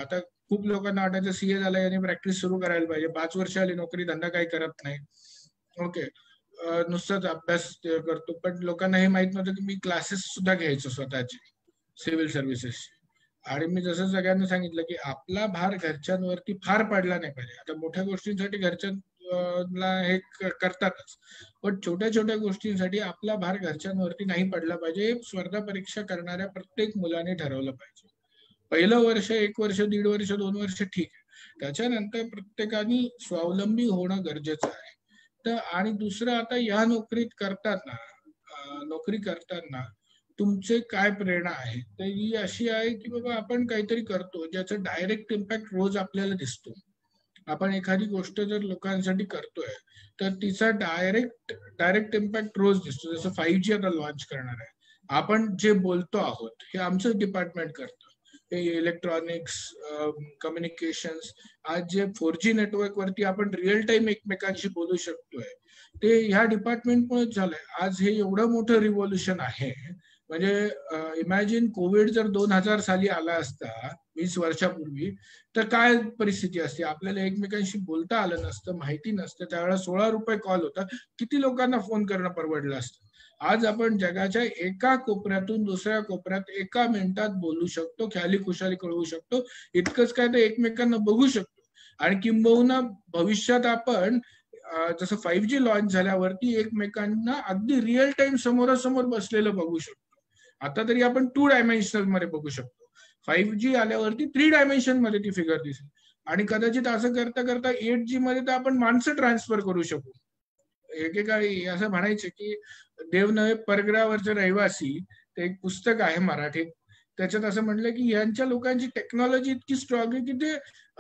खूप लोकांना वाटायचं सीए झालं यांनी प्रॅक्टिस सुरू करायला पाहिजे, पाच वर्ष आली नोकरी धंदा काही करत नाही, ओके नुसताच अभ्यास करतो. पण लोकांना हे माहित नव्हतं की मी क्लासेस सुद्धा घ्यायचो स्वतःचे सिव्हिल सर्व्हिसेस. आणि मी जसं सगळ्यांना सांगितलं की आपला भार घरच्यांवरती फार पडला नाही पाहिजे. आता मोठ्या गोष्टींसाठी घरच्यांना हे करतातच, पण छोट्या छोट्या गोष्टींसाठी आपला भार घरच्यांवरती नाही पडला पाहिजे. स्पर्धा परीक्षा करणाऱ्या प्रत्येक मुलाने ठरवलं पाहिजे. पहिलं वर्ष, एक वर्ष, दीड वर्ष, दोन वर्ष ठीक आहे, त्याच्यानंतर प्रत्येकाने स्वावलंबी होणं गरजेचं आहे. तर आणि दुसरं, आता या नोकरीत करताना नोकरी करताना तुमचे काय प्रेरणा आहे, तर ही अशी आहे की बाबा आपण काहीतरी करतो ज्याचा डायरेक्ट इम्पॅक्ट रोज आपल्याला दिसतो. आपण एखादी गोष्ट जर लोकांसाठी करतोय तर तिचा डायरेक्ट डायरेक्ट इम्पॅक्ट रोज दिसतो. जसं फाईव्ह जी आता लॉन्च करणार आहे, आपण जे बोलतो आहोत हे आमचं डिपार्टमेंट करतं. हे इलेक्ट्रॉनिक्स, कम्युनिकेशन्स, आज जे फोर जी नेटवर्क वरती आपण रिअल टाइम एकमेकांशी बोलू शकतोय ते ह्या डिपार्टमेंटमुळेच झालंय. आज हे एवढं मोठं रिव्हॉल्युशन आहे. म्हणजे इमॅजिन कोविड जर दोन हजार साली आला असता, वीस वर्षापूर्वी, तर काय परिस्थिती असते. आपल्याला एकमेकांशी बोलता आलं नसतं, माहिती नसतं. त्यावेळेला सोळा रुपये कॉल होता, किती लोकांना फोन करणं परवडलं असतं. आज आपण जगाच्या एका कोपऱ्यातून दुसऱ्या कोपऱ्यात एका मिनिटात बोलू शकतो, ख्याली खुशाली कळवू शकतो. इतकंच काय तर एकमेकांना बघू शकतो. आणि किंबहुना भविष्यात आपण जसं फाईव्ह जी लॉन्च झाल्यावरती एकमेकांना अगदी रिअल टाइम समोरासमोर बसलेलं बघू शकतो. आता तरी आपण टू डायमेन्शनल मध्ये बघू शकतो, फाईव्ह जी आल्यावरती थ्री डायमेन्शन मध्ये ती फिगर दिसेल. आणि कदाचित असं करता करता एट जी मध्ये तर आपण माणसं ट्रान्सफर करू शकू. एकेकाळी असं म्हणायचे की देव नव्हे परग्रहावरचे रहिवासी, ते एक पुस्तक आहे मराठीत, त्याच्यात असं म्हणलं की यांच्या लोकांची टेक्नॉलॉजी इतकी स्ट्रॉंग आहे की ते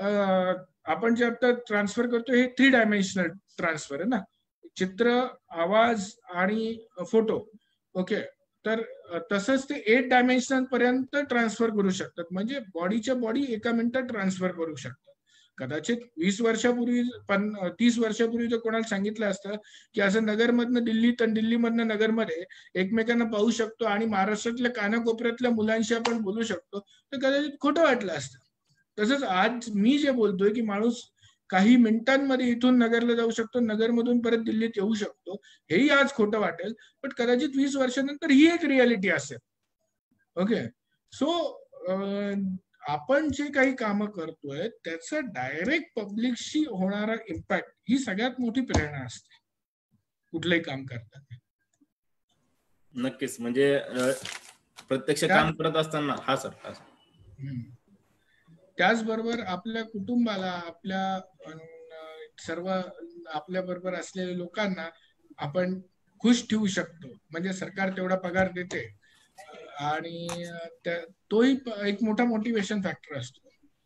आपण जे आता ट्रान्सफर करतो हे थ्री डायमेन्शनल ट्रान्सफर आहे ना, चित्र, आवाज आणि फोटो, ओके. तर तसंच ते एट डायमेन्शनल पर्यंत ट्रान्सफर करू शकतात. म्हणजे बॉडीच्या बॉडी एका मिनिटात ट्रान्सफर करू शकतात. कदाचित वीस वर्षापूर्वी, पण तीस वर्षापूर्वी जर कोणाला सांगितलं असतं की असं नगरमधनं दिल्लीत आणि दिल्लीमधनं नगरमध्ये एकमेकांना पाहू शकतो आणि महाराष्ट्रातल्या कानाकोपऱ्यातल्या मुलांशी आपण बोलू शकतो, तर कदाचित खोटं वाटलं असतं. तसंच आज मी जे बोलतोय की माणूस काही मिनिटांमध्ये इथून नगरला जाऊ शकतो, नगरमधून परत दिल्लीत येऊ शकतो, हेही आज खोटं वाटेल, पण कदाचित वीस वर्षानंतर ही एक रियालिटी असेल. ओके. सो आपण जे काही कामं करतोय त्याचा डायरेक्ट पब्लिकशी होणारा इम्पॅक्ट ही सगळ्यात मोठी प्रेरणा असते कुठलंही काम करताना. नक्कीच. म्हणजे प्रत्यक्ष काम करत असताना. हा सर. हा सर. त्याचबरोबर आपल्या कुटुंबाला, आपल्या सर्व आपल्या बरोबर असलेल्या लोकांना आपण खुश ठेवू शकतो. म्हणजे सरकार तेवढा पगार देते आणि तोही एक मोठा मोटिवेशन फॅक्टर असतो.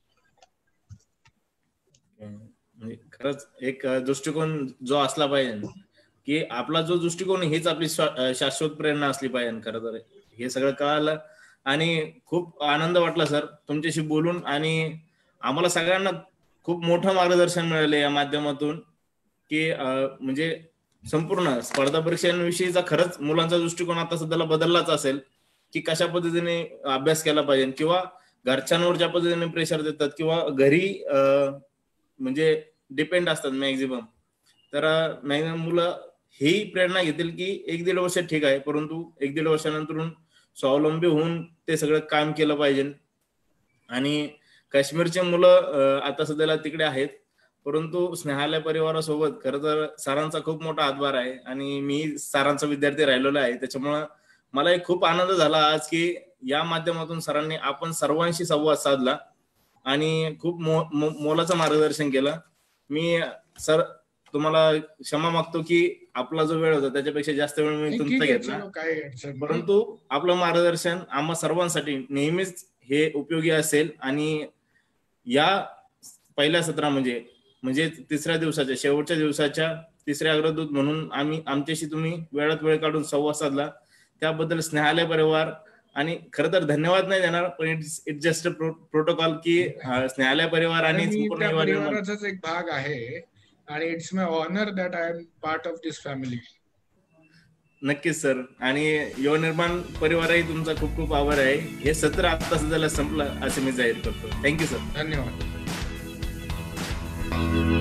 म्हणजे खरंच एक दृष्टिकोन जो असला पाहिजे की आपला जो दृष्टिकोन हेच आपली शाश्वत प्रेरणा असली पाहिजे. खरं तर हे सगळं कळालं आणि खूप आनंद वाटला सर तुमच्याशी बोलून. आणि आम्हाला सगळ्यांना खूप मोठं मार्गदर्शन मिळालं या माध्यमातून की म्हणजे संपूर्ण स्पर्धा परीक्षांविषयीचा खरंच मुलांचा दृष्टिकोन आता सध्याला बदललाच असेल की कशा पद्धतीने अभ्यास केला पाहिजे किंवा घरच्यांवर ज्या पद्धतीने प्रेशर देतात किंवा घरी म्हणजे डिपेंड असतात मॅक्झिमम, तर मॅक्झिमम मुलं ही प्रेरणा घेतील की एक दीड वर्ष ठीक आहे, परंतु एक दीड वर्षानंतर स्वावलंबी होऊन ते सगळं काम केलं पाहिजे. आणि काश्मीरचे मुलं आता सध्याला तिकडे आहेत, परंतु स्नेहालय परिवारासोबत खरं तर सरांचा खूप मोठा हातभार आहे आणि मी सरांचा विद्यार्थी राहिलेलो आहे. त्याच्यामुळं मला एक खूप आनंद झाला आज की या माध्यमातून सरांनी आपण सर्वांशी संवाद साधला आणि खूप मो, मो, मोलाचं मार्गदर्शन केलं. मी सर तुम्हाला क्षमा मागतो की आपला जो वेळ होता त्याच्यापेक्षा जास्त वेळ मी तुमचा घेतला, परंतु आपलं मार्गदर्शन आम्हा सर्वांसाठी नेहमीच हे उपयोगी असेल. आणि या पहिल्या सत्रा म्हणजे म्हणजे तिसऱ्या दिवसाच्या शेवटच्या दिवसाच्या तिसऱ्या अग्रदूत म्हणून आम्ही आमच्याशी तुम्ही वेळात वेळ काढून संवाद साधला त्याबद्दल स्नेहालय परिवार आणि खरं तर धन्यवाद नाही देणार, पण it's it's just a protocol की स्नेहालय परिवार आणि संपूर्ण परिवाराचाच एक भाग आहे आणि it's my honour that I am part of this family. नक्कीच सर. आणि युवा निर्माण परिवारही तुमचा खूप खूप आभार आहे. हे सत्र आता सध्याला संपलं असे मी जाहीर करतो. Thank you sir. धन्यवाद.